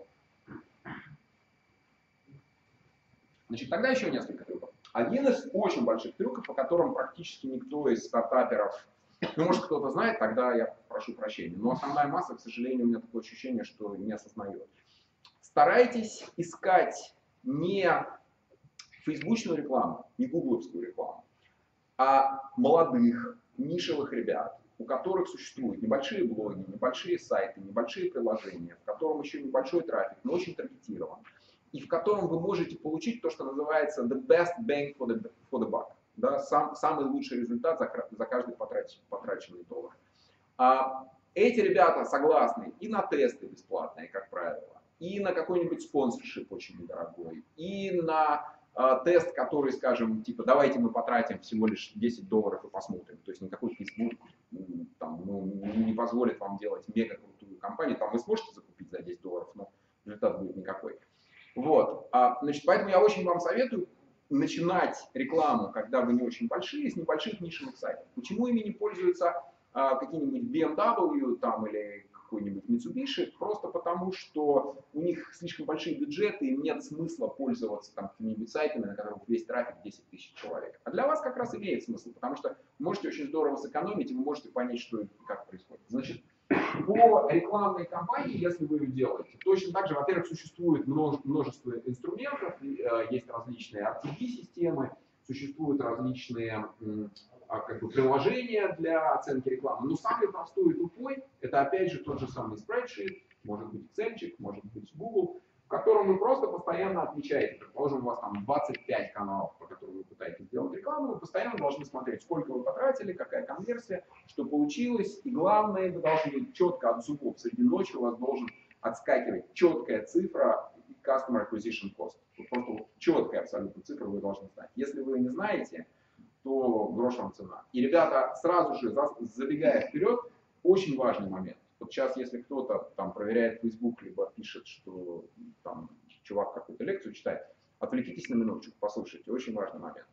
Значит, тогда еще несколько трюков. Один из очень больших трюков, по которым практически никто из стартаперов, ну, может, кто-то знает, тогда я прошу прощения, но основная масса, к сожалению, у меня такое ощущение, что не осознает. Старайтесь искать не фейсбучную рекламу, не гугловскую рекламу, а молодых, нишевых ребят, у которых существуют небольшие блоги, небольшие сайты, небольшие приложения, в котором еще небольшой трафик, но очень таргетирован, и в котором вы можете получить то, что называется the best bang for the, for the buck, да, сам, самый лучший результат за, за каждый потраченный, потраченный доллар. А, эти ребята согласны и на тесты бесплатные, как правило, и на какой-нибудь спонсоршип очень недорогой, и на а, тест, который, скажем, типа, давайте мы потратим всего лишь десять долларов и посмотрим. То есть никакой Facebook там, ну, не позволит вам делать мега крутую компанию. Там вы сможете закупить за десять долларов, но результат будет никакой. Вот, а, значит, поэтому я очень вам советую начинать рекламу, когда вы не очень большие, с небольших нишевых сайтов. Почему ими не пользуются а, какие-нибудь би эм дабл ю там, или какой-нибудь Mitsubishi? Просто потому, что у них слишком большие бюджеты, и нет смысла пользоваться там какими-нибудь сайтами, на которых весь трафик десять тысяч человек. А для вас как раз имеет смысл, потому что можете очень здорово сэкономить, и вы можете понять, что и как происходит. Значит, по рекламной кампании, если вы ее делаете, точно так же, во-первых, существует множество инструментов, есть различные ар ти ви-системы, существуют различные как бы, приложения для оценки рекламы. Но самый простой и тупой, это опять же тот же самый спредшит, может быть Excel, может быть Google, в котором вы просто постоянно отмечаете, предположим, у вас там двадцать пять каналов, по которым вы пытаетесь сделать рекламу, вы постоянно должны смотреть, сколько вы потратили, какая конверсия, что получилось, и главное, вы должны четко от зубов среди ночи у вас должен отскакивать четкая цифра Customer Acquisition Cost. Просто вот четкая абсолютно цифра вы должны знать. Если вы не знаете, то грош вам цена. И, ребята, сразу же, забегая вперед, очень важный момент. Вот сейчас, если кто-то там проверяет Facebook, либо пишет, что там чувак какую-то лекцию читает, отвлекитесь на минуточку, послушайте, очень важный момент.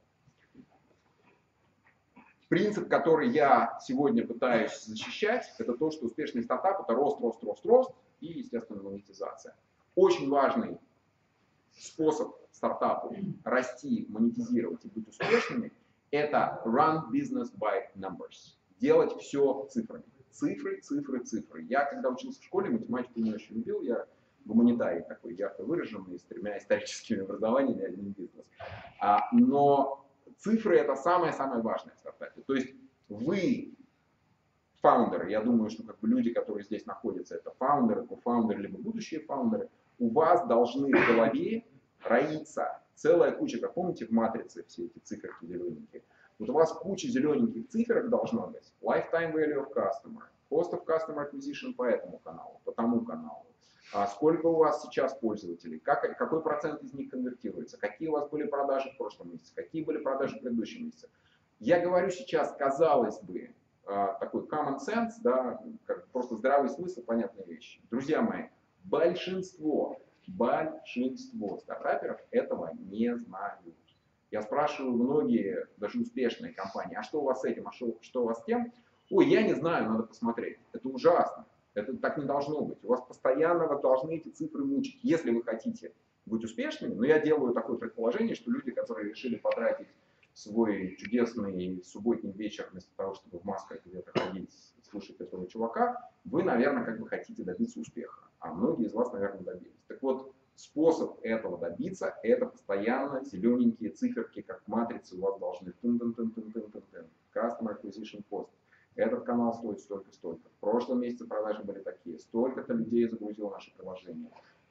Принцип, который я сегодня пытаюсь защищать, это то, что успешный стартап — это рост, рост, рост, рост и, естественно, монетизация. Очень важный способ стартапу расти, монетизировать и быть успешными — это run business by numbers. Делать все цифрами. Цифры, цифры, цифры. Я, когда учился в школе, математику не очень любил. Я гуманитарий такой ярко выраженный, с тремя историческими образованиями и одним бизнесом. А, но цифры — это самое-самое важное в стартапе. То есть вы фаундеры, я думаю, что как бы люди, которые здесь находятся, это фаундеры, кофаундеры, либо будущие фаундеры, у вас должны в голове роиться целая куча, как помните в матрице все эти циферки зелененькие. Вот у вас куча зелененьких циферок должна быть. Lifetime value of customer, cost of customer acquisition по этому каналу, по тому каналу. А сколько у вас сейчас пользователей, как, какой процент из них конвертируется, какие у вас были продажи в прошлом месяце, какие были продажи в предыдущем месяце. Я говорю сейчас, казалось бы, такой common sense, да, как просто здравый смысл, понятная вещь. Друзья мои, большинство, большинство стартаперов этого не знают. Я спрашиваю многие, даже успешные компании, а что у вас с этим, а что, что у вас с тем? Ой, я не знаю, надо посмотреть. Это ужасно. Это так не должно быть. У вас постоянно вы должны эти цифры мучить, если вы хотите быть успешными. Но я делаю такое предположение, что люди, которые решили потратить свой чудесный субботний вечер вместо того, чтобы в масках где-то ходить, слушать этого чувака, вы, наверное, как бы хотите добиться успеха. А многие из вас, наверное, добились. Так вот, способ этого добиться — это постоянно зелененькие циферки, как в матрице у вас должны тын-тын-тын-тын-тын-тын. Customer acquisition cost. Этот канал стоит столько-столько. В прошлом месяце продажи были такие. Столько-то людей загрузило наше приложение.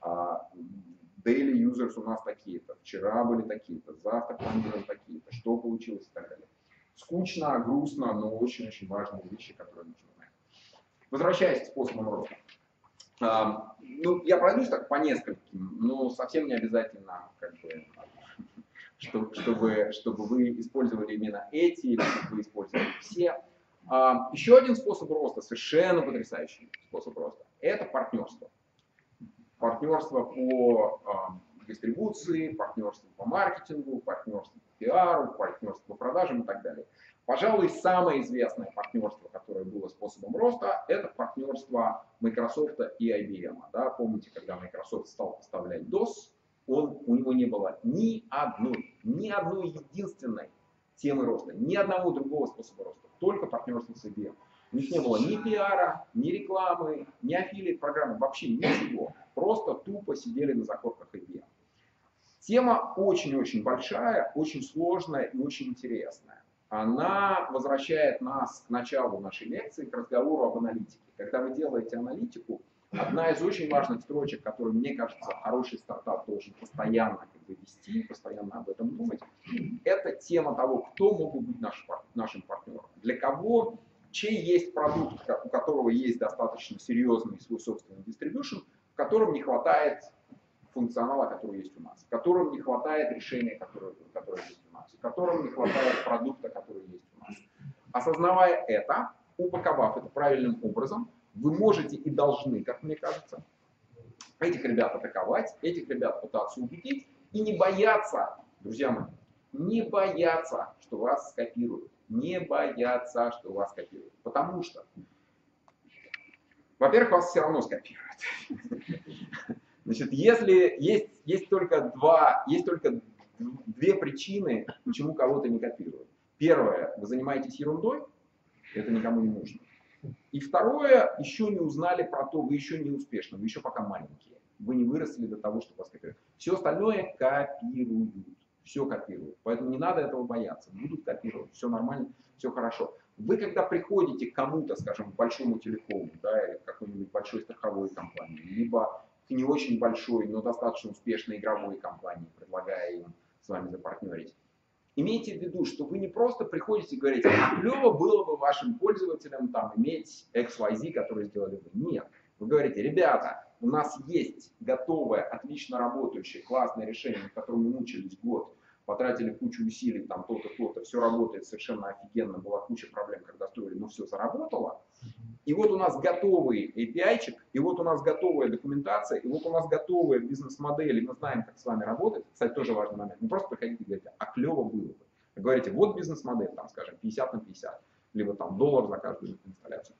Daily users у нас такие-то. Вчера были такие-то. Завтра планируем такие-то. Что получилось и так далее. Скучно, грустно, но очень-очень важные вещи, которые нужно знать. Возвращаясь к способам роста. А, ну, я пройдусь так по нескольким, но совсем не обязательно, как бы, чтобы, чтобы, чтобы вы использовали именно эти, или чтобы вы использовали все. А, еще один способ роста, совершенно потрясающий способ роста, это партнерство. Партнерство по а, дистрибуции, партнерство по маркетингу, партнерство по пиару, партнерство по продажам и так далее. Пожалуй, самое известное партнерство, которое было способом роста, это партнерство Microsoft и ай би эм. Да? Помните, когда Microsoft стал поставлять дос, он, у него не было ни одной, ни одной единственной темы роста, ни одного другого способа роста, только партнерство с ай би эм. У них не было ни пиара, ни рекламы, ни аффилиат программы, вообще ничего. Просто тупо сидели на закорках ай би эм. Тема очень-очень большая, очень сложная и очень интересная. Она возвращает нас к началу нашей лекции, к разговору об аналитике. Когда вы делаете аналитику, одна из очень важных строчек, которую, мне кажется, хороший стартап должен постоянно как бы вести, постоянно об этом думать, это тема того, кто могут быть наш, нашим партнером, для кого, чей есть продукт, у которого есть достаточно серьезный свой собственный дистрибьюшн, в котором не хватает функционала, который есть у нас, в котором не хватает решения, которое, которое есть у нас, в котором не хватает продукта, который есть у нас. Осознавая это, упаковав это правильным образом, вы можете и должны, как мне кажется, этих ребят атаковать, этих ребят пытаться убедить и не бояться, друзья мои, не бояться, что вас скопируют, не бояться, что вас скопируют, потому что, во-первых, вас все равно скопируют. Значит, если есть, есть, только два, есть только две причины, почему кого-то не копируют. Первое, вы занимаетесь ерундой, это никому не нужно. И второе, еще не узнали про то, вы еще не успешны, вы еще пока маленькие. Вы не выросли до того, чтобы вас копировать. Все остальное копируют, все копируют. Поэтому не надо этого бояться, будут копировать, все нормально, все хорошо. Вы когда приходите к кому-то, скажем, к большому телекому, да, или к какой-нибудь большой страховой компании, либо к не очень большой, но достаточно успешной игровой компании, предлагая им с вами запартнерить. Имейте в виду, что вы не просто приходите и говорите, а клево было бы вашим пользователям там, иметь икс уай зет, который сделали вы. Нет. Вы говорите, ребята, у нас есть готовое, отлично работающее, классное решение, над которым мы мучились год, потратили кучу усилий, там то-то, то-то, все работает совершенно офигенно, была куча проблем, когда строили, но все заработало. И вот у нас готовый эй пи ай-чик, и вот у нас готовая документация, и вот у нас готовая бизнес-модель, и мы знаем, как с вами работать. Кстати, тоже важный момент. Не просто приходите и говорите, а клево было бы. Вы говорите, вот бизнес-модель, там, скажем, пятьдесят на пятьдесят, либо там доллар за каждую инсталляцию.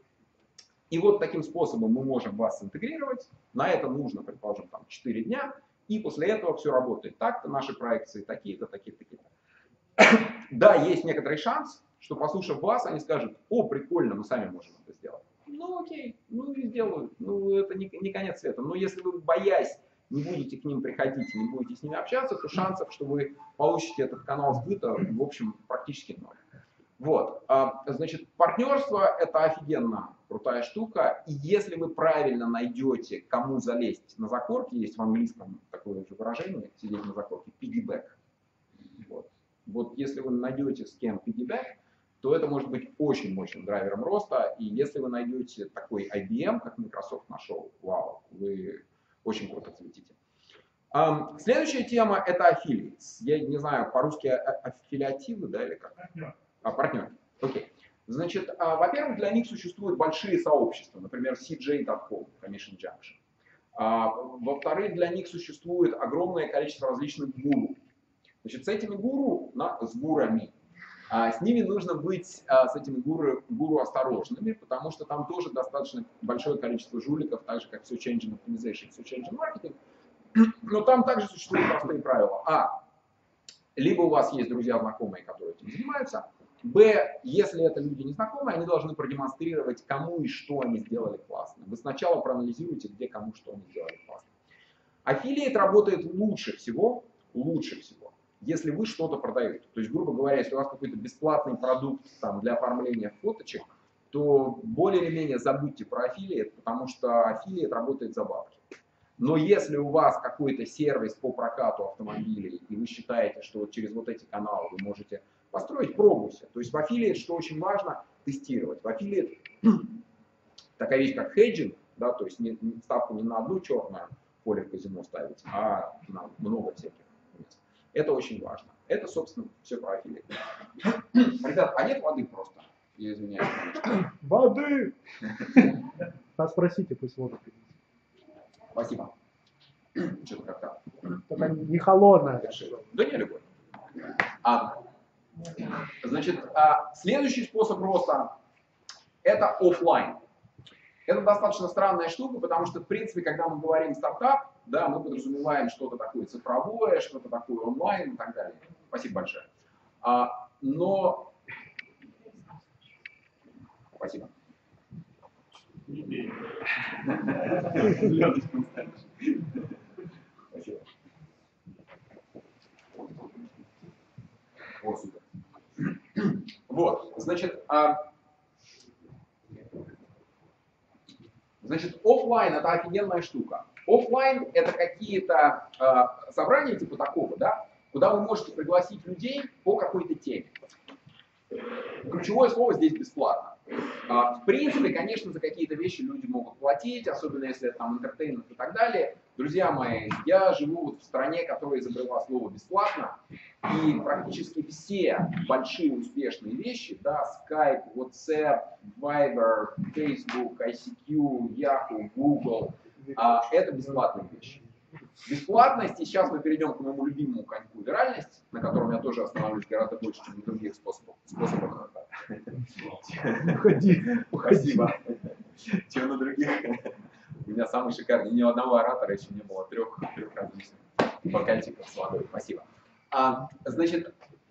И вот таким способом мы можем вас интегрировать. На это нужно, предположим, там, четыре дня, и после этого все работает так-то, наши проекции такие-то, такие-то, такие-то. Да, есть некоторый шанс, что, послушав вас, они скажут: о, прикольно, мы сами можем это сделать. Ну окей, ну и сделают. Ну это не, не конец света. Но если вы, боясь, не будете к ним приходить, не будете с ними общаться, то шансов, что вы получите этот канал сбыта, в общем, практически ноль. Вот, значит, партнерство — это офигенно крутая штука, и если вы правильно найдете, кому залезть на закорки, есть в английском такое же выражение, сидеть на закорке, piggyback. Вот. Вот если вы найдете с кем piggyback, то это может быть очень мощным драйвером роста, и если вы найдете такой ай би эм, как Microsoft нашел, вау, вы очень круто взлетите. Um, следующая тема — это affiliates. Я не знаю, по-русски аффилиативы, да, или как? А, партнеры. Окей. Значит, а, во-первых, для них существуют большие сообщества, например, си джей точка ком, Commission Junction. А, во-вторых, для них существует огромное количество различных гуру. Значит, с этими гуру, на, с гурами, а, с ними нужно быть, а, с этими гуру, гуру осторожными, потому что там тоже достаточно большое количество жуликов, так же, как в Search Engine Optimization, Search Engine Marketing. Но там также существуют простые правила. А, либо у вас есть друзья, знакомые, которые этим занимаются. Б, если это люди незнакомые, они должны продемонстрировать, кому и что они сделали классно. Вы сначала проанализируйте, где кому что они сделали классно. Аффилиат работает лучше всего, лучше всего, если вы что-то продаете. То есть, грубо говоря, если у вас какой-то бесплатный продукт там, для оформления фоточек, то более или менее забудьте про аффилиат, потому что аффилиат работает за бабки. Но если у вас какой-то сервис по прокату автомобилей, и вы считаете, что вот через вот эти каналы вы можете построить, пробуйте. То есть в аффилиат, что очень важно, тестировать. В аффилиат такая вещь, как хеджинг, да, то есть не, ставку не на одну черное поле в казино ставить, а на много всяких мест. Это очень важно. Это, собственно, все про аффилиат. Ребят, а нет воды просто? Я извиняюсь, конечно. Воды! А спросите, пусть воду принесет. Спасибо. Что-то как-то. Только не холодная. Да не, любой. А, значит, а, следующий способ роста — это офлайн. Это достаточно странная штука, потому что, в принципе, когда мы говорим стартап, да, мы подразумеваем что-то такое цифровое, что-то такое онлайн и так далее. Спасибо большое. А, но... Спасибо. Спасибо. О, супер. Вот, значит, а, значит, офлайн — это офигенная штука. Офлайн — это какие-то а, собрания типа такого, да, куда вы можете пригласить людей по какой-то теме. Ключевое слово здесь бесплатно. В принципе, конечно, за какие-то вещи люди могут платить, особенно если это там entertainment и так далее. Друзья мои, я живу вот в стране, которая изобрела слово бесплатно, и практически все большие успешные вещи, да, Skype, WhatsApp, Viber, Facebook, ай си кью, Yahoo, Google, а, это бесплатные вещи. Бесплатность, и сейчас мы перейдем к моему любимому коньку виральность, на котором я тоже останавливаюсь гораздо больше, чем на других способах. способах. Уходи, Спасибо. Чем на других. У меня самый шикарный. Ни одного оратора еще не было, трех, трех различных бокальчиков с водой. Спасибо. А, значит,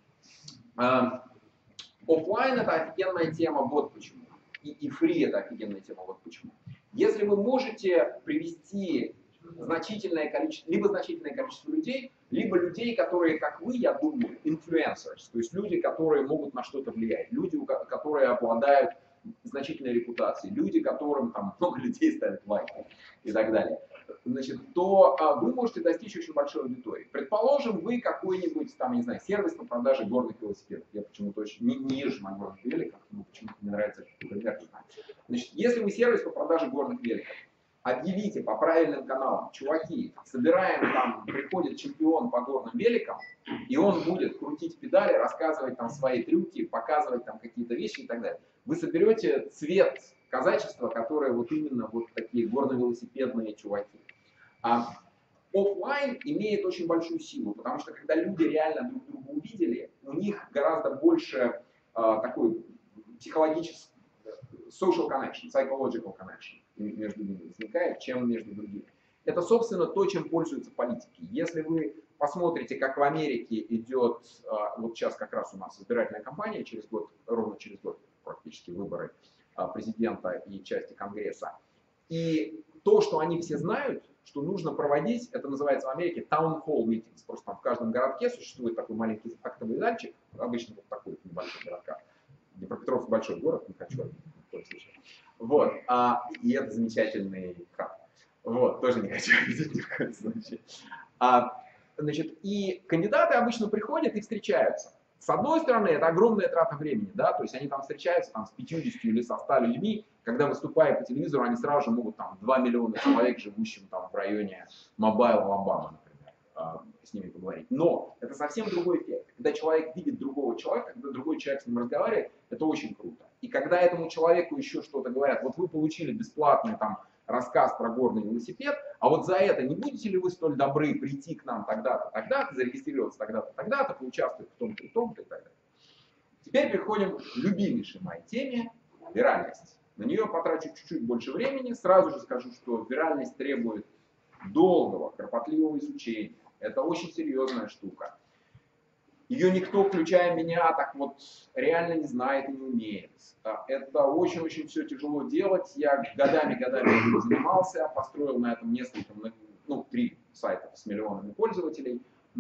а, офлайн — это офигенная тема, вот почему. И, и фри — это офигенная тема, вот почему. Если вы можете привести значительное количество, либо значительное количество людей, либо людей, которые, как вы, я думаю, influencers, то есть люди, которые могут на что-то влиять, люди, которые обладают значительной репутацией, люди, которым там много людей ставят лайки и так далее, значит, то а, вы можете достичь очень большой аудитории. Предположим, вы какой-нибудь, там, не знаю, сервис по продаже горных велосипедов. Я почему-то очень не, не езжу на горных великах, но почему-то мне нравится это пример. Значит, если вы сервис по продаже горных великов, объявите по правильным каналам: чуваки, собираем там, приходит чемпион по горным великам, и он будет крутить педали, рассказывать там свои трюки, показывать там какие-то вещи и так далее. Вы соберете цвет казачества, которые вот именно вот такие горно-велосипедные чуваки. А офлайн имеет очень большую силу, потому что когда люди реально друг друга увидели, у них гораздо больше а, такой психологический social connection, psychological connection между ними возникает, чем между другими. Это, собственно, то, чем пользуются политики. Если вы посмотрите, как в Америке идет, вот сейчас как раз у нас избирательная кампания, через год, ровно через год практически выборы президента и части Конгресса. И то, что они все знают, что нужно проводить, это называется в Америке town hall meetings. Просто там в каждом городке существует такой маленький актовый зальчик, обычно вот такой в небольших городках. Днепропетровск большой город, не хочу в коем случае. Вот, а, и это замечательный хаб. Вот, тоже не хочу видеть ни в коем случае. А, значит, и кандидаты обычно приходят и встречаются. С одной стороны, это огромная трата времени, да, то есть они там встречаются там, с пятьюдесятью или со ста людьми, когда, выступая по телевизору, они сразу же могут там два миллиона человек, живущим там в районе Мобайл, Алабама, например, а, с ними поговорить. Но это совсем другой эффект. Когда человек видит другого человека, когда другой человек с ним разговаривает, это очень круто. И когда этому человеку еще что-то говорят, вот вы получили бесплатный там рассказ про горный велосипед, а вот за это не будете ли вы столь добры прийти к нам тогда-то, тогда-то, зарегистрироваться тогда-то, тогда-то, поучаствовать в том-то и том-то и так далее. Теперь переходим к любимейшей моей теме – виральность. На нее потрачу чуть-чуть больше времени. Сразу же скажу, что виральность требует долгого, кропотливого изучения. Это очень серьезная штука. Ее никто, включая меня, так вот реально не знает и не умеет. Это очень-очень все тяжело делать. Я годами-годами этим занимался, построил на этом несколько, ну, три сайта с миллионами пользователей,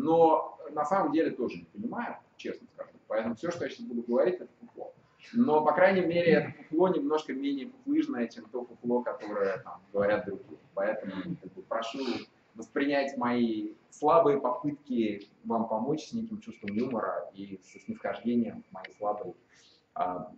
но на самом деле тоже не понимаю, честно скажу. Поэтому все, что я сейчас буду говорить, это фуфло. Но, по крайней мере, это фуфло немножко менее фуфлыжное, чем то фуфло, которое там говорят другие. Поэтому как бы, прошу воспринять мои слабые попытки вам помочь с неким чувством юмора и со снисхождением к моей слабой, а,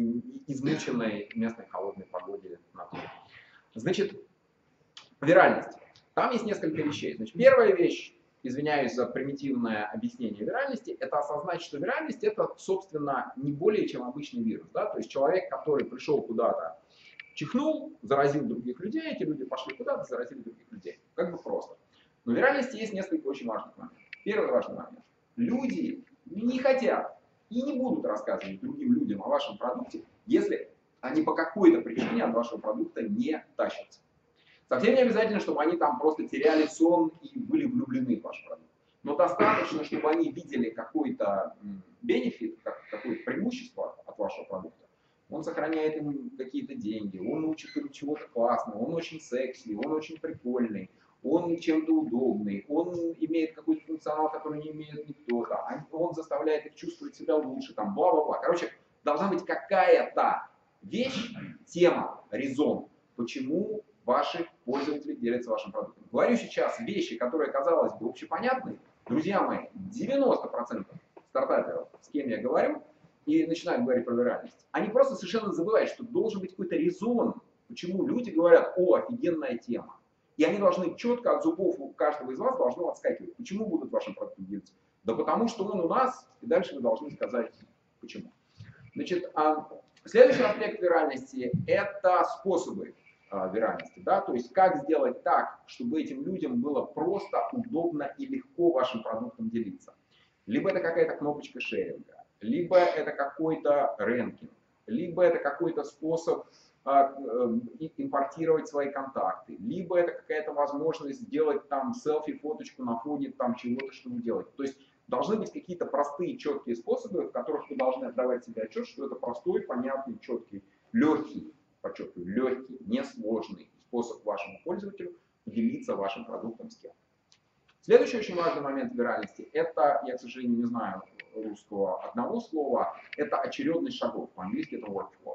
измученной местной холодной погоде на то. Значит, виральность. Там есть несколько вещей. Значит, первая вещь, извиняюсь за примитивное объяснение виральности, это осознать, что виральность это, собственно, не более чем обычный вирус. Да? То есть человек, который пришел куда-то, чихнул, заразил других людей, эти люди пошли куда-то, заразили других людей. Как бы просто. Но в виральности есть несколько очень важных моментов. Первый важный момент. Люди не хотят и не будут рассказывать другим людям о вашем продукте, если они по какой-то причине от вашего продукта не тащатся. Совсем не обязательно, чтобы они там просто теряли сон и были влюблены в ваш продукт. Но достаточно, чтобы они видели какой-то бенефит, какое-то преимущество от вашего продукта. Он сохраняет им какие-то деньги, он учит им чего-то классного, он очень секси, он очень прикольный, он чем-то удобный, он имеет какой-то функционал, который не имеет никто, да, он заставляет их чувствовать себя лучше, там, бла-бла-бла. Короче, должна быть какая-то вещь, тема, резон, почему ваши пользователи делятся вашим продуктом. Говорю сейчас вещи, которые, казалось бы, общепонятны. Друзья мои, девяносто процентов стартаперов, с кем я говорю, и начинают говорить про виральность, они просто совершенно забывают, что должен быть какой-то резон, почему люди говорят: о, офигенная тема. И они должны четко от зубов у каждого из вас должно отскакивать. Почему будут вашим продуктом делиться? Да потому что он у нас, и дальше вы должны сказать, почему. Значит, а следующий аспект виральности – это способы а, виральности. Да? То есть как сделать так, чтобы этим людям было просто, удобно и легко вашим продуктом делиться. Либо это какая-то кнопочка шеринга, либо это какой-то рэнкинг, либо это какой-то способ а, э, импортировать свои контакты, либо это какая-то возможность сделать там селфи-фоточку на фоне там чего-то, что вы делаете. То есть должны быть какие-то простые, четкие способы, в которых вы должны отдавать себе отчет, что это простой, понятный, четкий, легкий, подчеркиваю, легкий, несложный способ вашему пользователю поделиться вашим продуктом с кем. Следующий очень важный момент виральности – это, я, к сожалению, не знаю русского одного слова, это очередность шагов. По-английски это workflow.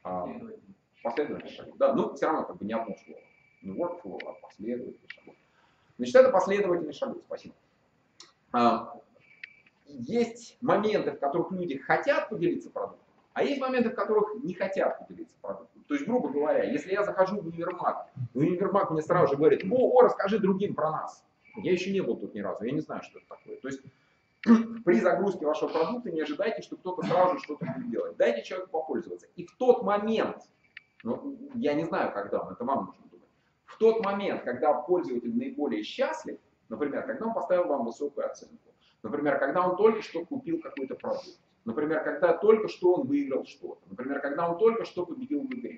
Последовательность шагов. Да, но все равно как бы не одно слово. Не workflow, а последовательность шагов. Значит, это последовательность шагов. Спасибо. Есть моменты, в которых люди хотят поделиться продуктом, а есть моменты, в которых не хотят поделиться продуктом. То есть, грубо говоря, если я захожу в универмаг, и универмаг мне сразу же говорит: о, о, расскажи другим про нас. Я еще не был тут ни разу, я не знаю, что это такое. То есть при загрузке вашего продукта не ожидайте, что кто-то сразу что-то будет делать. Дайте человеку попользоваться. И в тот момент, ну, я не знаю, когда он, это вам нужно думать, в тот момент, когда пользователь наиболее счастлив, например, когда он поставил вам высокую оценку, например, когда он только что купил какой-то продукт, например, когда только что он выиграл что-то, например, когда он только что победил в игре, например,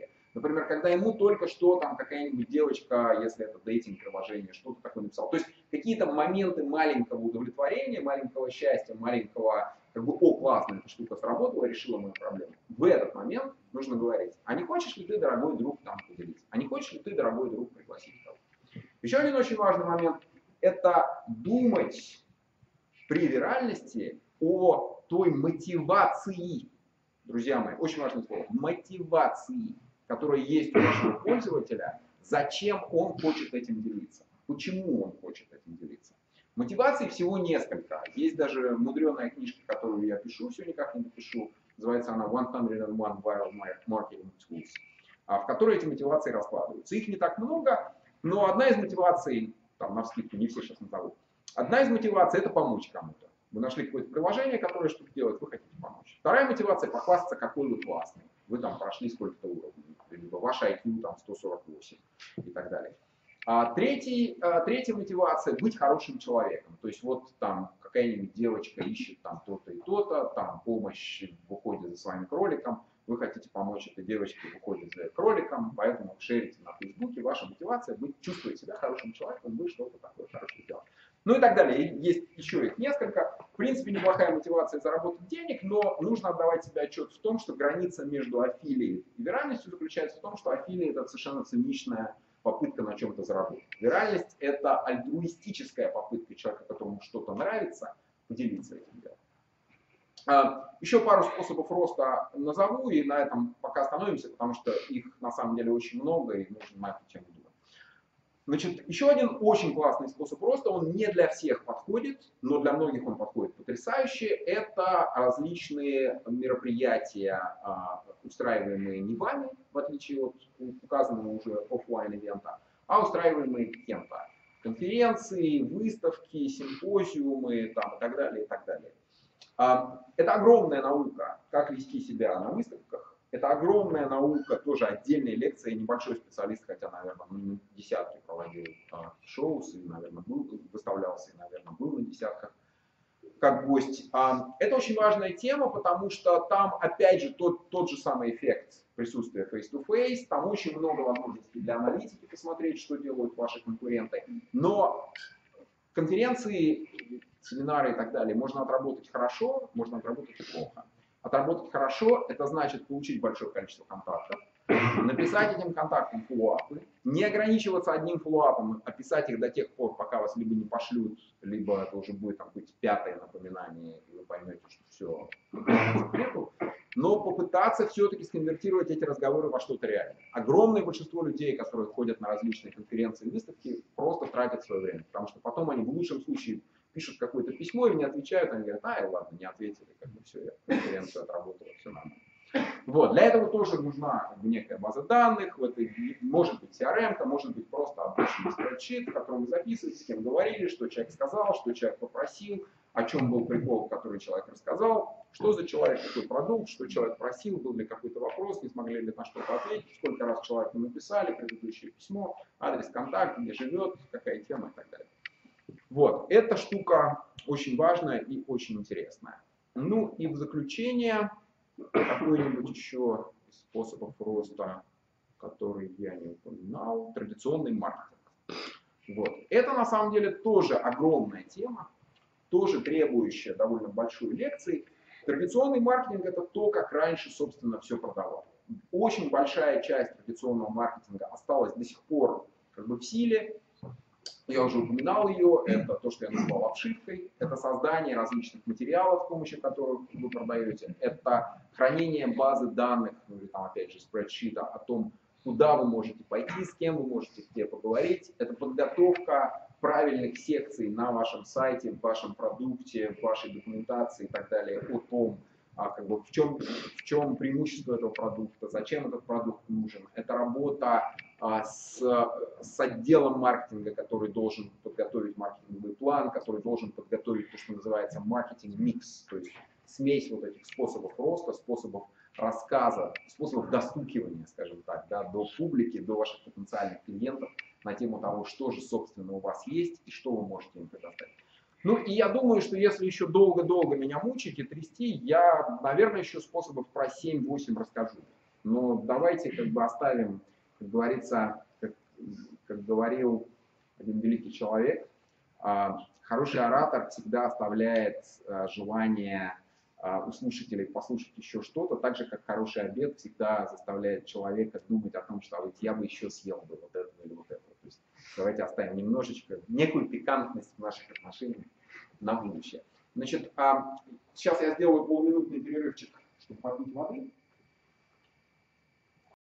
Например, когда ему только что там какая-нибудь девочка, если это дейтинг-приложение, что-то такое написала. То есть какие-то моменты маленького удовлетворения, маленького счастья, маленького, как бы, о, классно, эта штука сработала, решила мою проблему. В этот момент нужно говорить, а не хочешь ли ты, дорогой друг, там поделиться? А не хочешь ли ты, дорогой друг, пригласить кого-то? Еще один очень важный момент – это думать при виральности о той мотивации, друзья мои, очень важное слово, мотивации, которая есть у вашего пользователя, зачем он хочет этим делиться, почему он хочет этим делиться. Мотиваций всего несколько. Есть даже мудреная книжка, которую я пишу, все никак не напишу, называется она сто один Viral Marketing Tools, в которой эти мотивации раскладываются. Их не так много, но одна из мотиваций, там навскидку, не все сейчас назову, одна из мотиваций – это помочь кому-то. Вы нашли какое-то приложение, которое что-то делает, вы хотите помочь. Вторая мотивация – похвастаться, какой вы классный. Вы там прошли сколько-то уровней, либо ваш ай кью там сто сорок восемь и так далее. А третий, а, третья мотивация – быть хорошим человеком. То есть вот там какая-нибудь девочка ищет там то-то и то-то, там помощь в уходе за своим кроликом, вы хотите помочь этой девочке в уходе за кроликом, поэтому вы шерите на Фейсбуке, ваша мотивация – быть, чувствовать себя хорошим человеком, вы что-то такое хорошее сделаете. Ну и так далее. Есть еще их несколько. В принципе, неплохая мотивация заработать денег, но нужно отдавать себе отчет в том, что граница между аффилией и виральностью заключается в том, что аффилией – это совершенно циничная попытка на чем-то заработать. Виральность – это альтруистическая попытка человека, которому что-то нравится, поделиться этим делом. Еще пару способов роста назову, и на этом пока остановимся, потому что их на самом деле очень много, и нужно на эту тему думать. Значит, еще один очень классный способ роста, он не для всех подходит, но для многих он подходит потрясающе. Это различные мероприятия, устраиваемые не вами, в отличие от указанного уже офлайн ивента, а устраиваемые кем-то. Конференции, выставки, симпозиумы там, и так далее, и так далее. Это огромная наука, как вести себя на выставках. Это огромная наука, тоже отдельная лекция, я небольшой специалист, хотя, наверное, ну, десятки проводил а, шоу, и, наверное, был, выставлялся, и, наверное, был на десятках как гость. А, это очень важная тема, потому что там, опять же, тот, тот же самый эффект присутствия face-to-face, там очень много возможностей для аналитики посмотреть, что делают ваши конкуренты. Но конференции, семинары и так далее можно отработать хорошо, можно отработать плохо. Отработать хорошо – это значит получить большое количество контактов, написать этим контактам фоллоуапы, не ограничиваться одним фоллоуапом, а писать их до тех пор, пока вас либо не пошлют, либо это уже будет там какое-то пятое напоминание, и вы поймете, что все по секрету, но попытаться все-таки сконвертировать эти разговоры во что-то реальное. Огромное большинство людей, которые ходят на различные конференции и выставки, просто тратят свое время, потому что потом они в лучшем случае пишут какое-то письмо, им не отвечают, они говорят, а, ладно, не ответили, как бы все, я конференцию отработала, все нормально. Вот, для этого тоже нужна как бы некая база данных, в этой, может быть си ар эм, может быть просто обычный спредшит, в котором вы записываете, с кем говорили, что человек сказал, что человек попросил, о чем был прикол, который человек рассказал, что за человек, какой продукт, что человек просил, был ли какой-то вопрос, не смогли ли на что-то ответить, сколько раз человеку написали, предыдущее письмо, адрес контакта, где живет, какая тема и так далее. Вот, эта штука очень важная и очень интересная. Ну и в заключение, какой-нибудь еще из способов роста, который я не упоминал, традиционный маркетинг. Вот. Это на самом деле тоже огромная тема, тоже требующая довольно большой лекции. Традиционный маркетинг – это то, как раньше, собственно, все продавали. Очень большая часть традиционного маркетинга осталась до сих пор как бы в силе. Я уже упоминал ее, это то, что я назвал обшивкой, это создание различных материалов, с помощью которых вы продаете, это хранение базы данных, ну или там опять же спредшита о том, куда вы можете пойти, с кем вы можете где поговорить, это подготовка правильных секций на вашем сайте, в вашем продукте, в вашей документации и так далее о том, а, как бы, в, чем, в чем преимущество этого продукта, зачем этот продукт нужен. Это работа а, с, с отделом маркетинга, который должен подготовить маркетинговый план, который должен подготовить то, что называется маркетинг-микс, то есть смесь вот этих способов роста, способов рассказа, способов достукивания, скажем так, да, до публики, до ваших потенциальных клиентов на тему того, что же, собственно, у вас есть и что вы можете им предоставить. Ну и я думаю, что если еще долго-долго меня мучить и трясти, я, наверное, еще способов про семь-восемь расскажу. Но давайте как бы оставим, как говорится, как, как говорил один великий человек, хороший оратор всегда оставляет желание у слушателей послушать еще что-то, так же, как хороший обед всегда заставляет человека думать о том, что а ведь я бы еще съел бы вот это или вот это. То есть давайте оставим немножечко, некую пикантность в наших отношениях на будущее. Значит, сейчас я сделаю полуминутный перерывчик, чтобы попить воды.